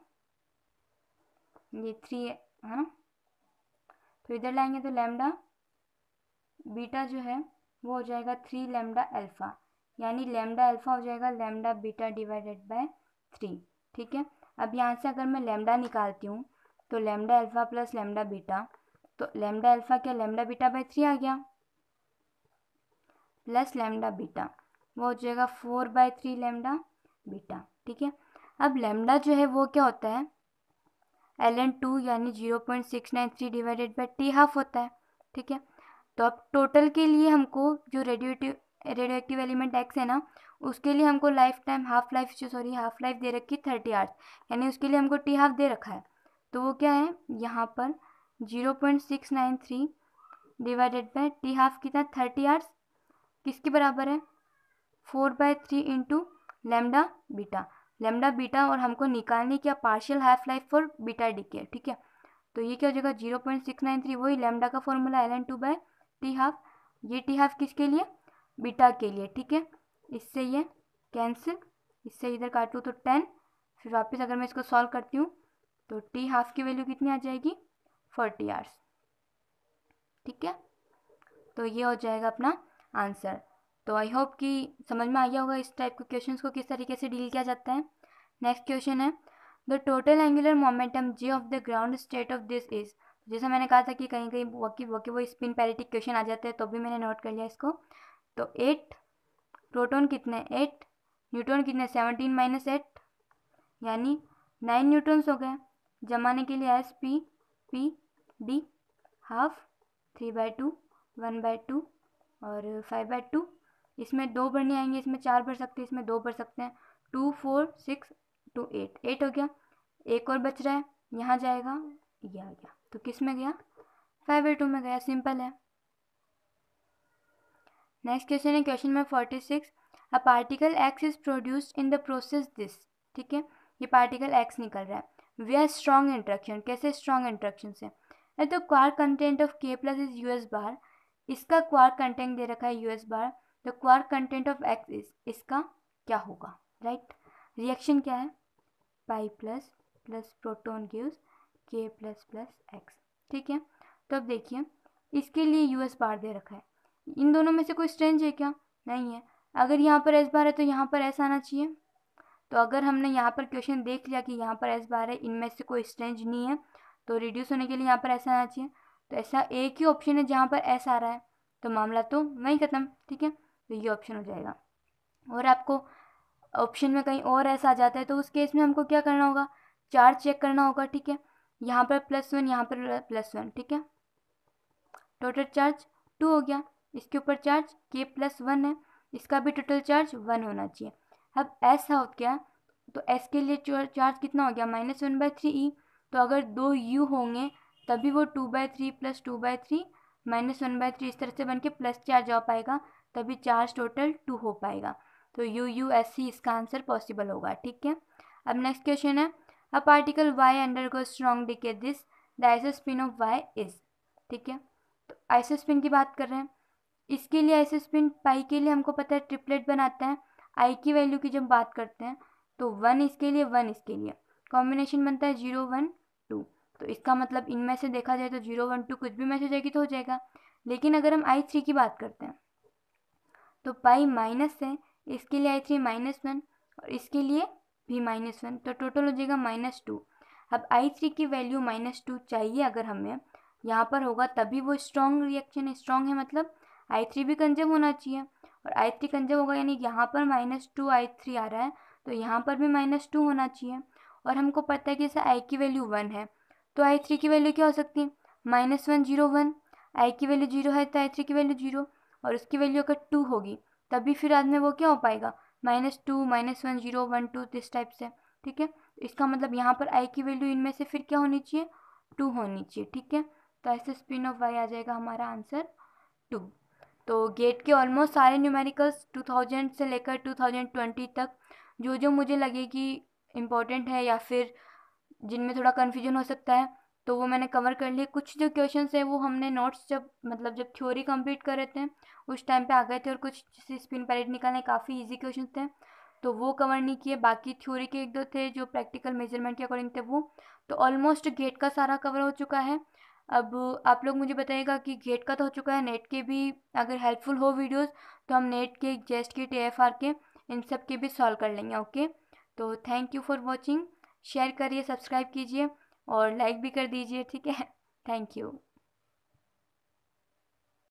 ये थ्री है ना, तो इधर लाएंगे तो लैम्डा बीटा जो है वो हो जाएगा थ्री लैम्डा अल्फा, यानी लैम्डा अल्फा हो जाएगा lambda beta divided by three, ठीक है। अब यहाँ से अगर मैं लैम्डा निकालती हूँ तो lambda alpha plus lambda beta, तो लैम्डा अल्फा क्या लैम्डा बीटा बाय थ्री आ गया, प्लस लैम्डा बीटा वो हो जाएगा four by three lambda beta, ठीक है। अब लैम्डा जो है वो क्या होता है, एल एन टू यानी zero point six nine three divided by T half होता है, ठीक है। तो अब टोटल के लिए हमको जो radioactive radioactive element X है ना, उसके लिए हमको लाइफ टाइम हाफ लाइफ जो सॉरी हाफ लाइफ दे रखी थर्टी आवर्स, यानी उसके लिए हमको टी हाफ दे रखा है, तो वो क्या है यहाँ पर zero point six nine three divided by T half कितना थर्टी आवर्स, किसके बराबर है, four by three into lambda beta, lambda beta और हमको निकालने क्या partial half life for beta decay, ठीक है। तो ये क्या हो जाएगा zero point six nine three, वही लेमडा का formula L N two by T half, ये टी हाफ किसके लिए, बीटा के लिए, ठीक है। इससे ये कैंसिल, इससे इधर काटूँ तो टेन, फिर वापस अगर मैं इसको सॉल्व करती हूँ तो टी हाफ की वैल्यू कितनी आ जाएगी, फोर्टी आवर्स, ठीक है। तो ये हो जाएगा अपना आंसर। तो आई होप कि समझ में आ गया होगा इस टाइप के क्वेश्चंस को किस तरीके से डील किया जाता है। नेक्स्ट क्वेश्चन है, the total angular momentum J of the ground state of this is, जैसा मैंने कहा था कि कहीं कहीं वकी वकी वो स्पिन पैरिटी क्वेश्चन आ जाते हैं, तो भी मैंने नोट कर लिया इसको। तो एट प्रोटॉन कितने, एट न्यूट्रॉन कितने, सेवनटीन माइनस एट, यानी नाइन न्यूट्रॉन्स हो गए। जमाने के लिए S P P D half, three by two, one by two और फाइव बाई टू, इसमें दो भरने आएंगे, इसमें चार भर सकते हैं, इसमें दो भर सकते हैं। Two four six two eight, eight हो गया। एक और बच रहा है, यहाँ जाएगा, ये आ गया, तो किस में गया? फाइव बाई टू में गया। सिंपल है। नेक्स्ट क्वेश्चन है question number forty six. A particle X is produced in the process this. ठीक है, ये पार्टिकल एक्स निकल रहा है। Via strong interaction. कैसे स्ट्रॉन्ग इंट्रैक्शन से? तो quark content of K plus is U S bar. इसका क्वार्क कंटेंट दे रखा है U S bar. The quark content of X is, इसका क्या होगा? राइट, रिएक्शन क्या है? Pi plus plus proton gives K plus plus X. ठीक है, तो अब देखिए इसके लिए यूएस बार दे रखा है। इन दोनों में से कोई स्ट्रेंज है क्या? नहीं है। अगर यहाँ पर एस बार है तो यहाँ पर एस आना चाहिए। तो अगर हमने यहाँ पर क्वेश्चन देख लिया कि यहाँ पर एस बार है, इनमें से कोई स्ट्रेंज नहीं है, तो रिड्यूस होने के लिए यहाँ पर ऐसा आना चाहिए। तो ऐसा एक ही ऑप्शन है जहाँ पर एस आ रहा है, तो मामला तो वहीं ख़त्म। ठीक है, तो ये ऑप्शन हो जाएगा। और आपको ऑप्शन में कहीं और एस आ जाता है तो उस केस में हमको क्या करना होगा? चार्ज चेक करना होगा। ठीक है, यहाँ पर प्लस वन, यहाँ पर प्लस वन। ठीक है, टोटल चार्ज टू हो गया। इसके ऊपर चार्ज के प्लस वन है, इसका भी टोटल चार्ज वन होना चाहिए। अब एस हो गया, तो एस के लिए चार्ज कितना हो गया? Minus one by three E. तो अगर दो यू होंगे तभी वो two by three plus two by three minus one by three इस तरह से बन के प्लस चार्ज आ पाएगा, तभी चार्ज टोटल टू हो पाएगा। तो यू यू एस सी इसका आंसर पॉसिबल होगा। ठीक है, अब नेक्स्ट क्वेश्चन है a particle Y undergo strong decay this the isospin of Y is. ठीक है, तो आइसोस्पिन की बात कर रहे हैं। इसके लिए आइसोस्पिन पाई के लिए हमको पता है ट्रिपलेट बनाता है। आई की वैल्यू की जब बात करते हैं तो वन इसके लिए, वन इसके लिए कॉम्बिनेशन बनता है जीरो वन टू। तो इसका मतलब इनमें से देखा जाए तो जीरो वन टू कुछ भी में से जाएगी तो हो जाएगा। लेकिन अगर हम आई थ्री की बात करते हैं तो पाई माइनस है, इसके लिए आई थ्री माइनस वन और इसके लिए भी माइनस वन, तो टोटल हो जाएगा माइनस टू। अब आई थ्री की वैल्यू माइनस टू चाहिए अगर हमें, यहाँ पर होगा तभी वो स्ट्रॉन्ग रिएक्शन है। स्ट्रॉन्ग है मतलब आई थ्री भी कंजर्व होना चाहिए, और आई थ्री कंजर्व होगा यानी यहाँ पर माइनस टू आई थ्री आ रहा है तो यहाँ पर भी माइनस टू होना चाहिए। और हमको पता है कि जैसे आई की वैल्यू वन है तो आई थ्री की वैल्यू क्या हो सकती है? Minus one zero one. I की वैल्यू जीरो है तो आई थ्री की वैल्यू जीरो, और उसकी वैल्यू अगर टू होगी तभी फिर बाद में वो क्या हो पाएगा? Minus two minus one zero one two इस टाइप से। ठीक है, इसका मतलब यहाँ पर आई की वैल्यू इनमें से फिर क्या होनी चाहिए? टू होनी चाहिए। ठीक है, तो ऐसे स्पिन ऑफ वाई आ जाएगा हमारा आंसर टू। तो गेट के ऑलमोस्ट सारे न्यूमेरिकल्स टू थाउजेंड से लेकर टू थाउजेंड ट्वेंटी तक जो जो मुझे लगे कि इम्पोर्टेंट है या फिर जिनमें थोड़ा कन्फ्यूजन हो सकता है तो वो मैंने कवर कर लिए। कुछ जो क्वेश्चंस है वो हमने नोट्स जब मतलब जब थ्योरी कंप्लीट कर रहे थे उस टाइम पे आ गए थे, और कुछ जैसे स्पिन पैरेट निकालने काफ़ी इजी क्वेश्चन थे तो वो कवर नहीं किए। बाकी थ्योरी के एक दो थे जो प्रैक्टिकल मेजरमेंट के अकॉर्डिंग थे वो। तो ऑलमोस्ट गेट का सारा कवर हो चुका है। अब आप लोग मुझे बताइएगा कि गेट का तो हो चुका है, नेट के भी अगर हेल्पफुल हो वीडियोस तो हम नेट के, जेस्ट के, टी एफ आर के, इन सब के भी सॉल्व कर लेंगे। ओके, तो thank you for watching. Share करिए, सब्सक्राइब कीजिए और लाइक भी कर दीजिए। ठीक है, थैंक यू।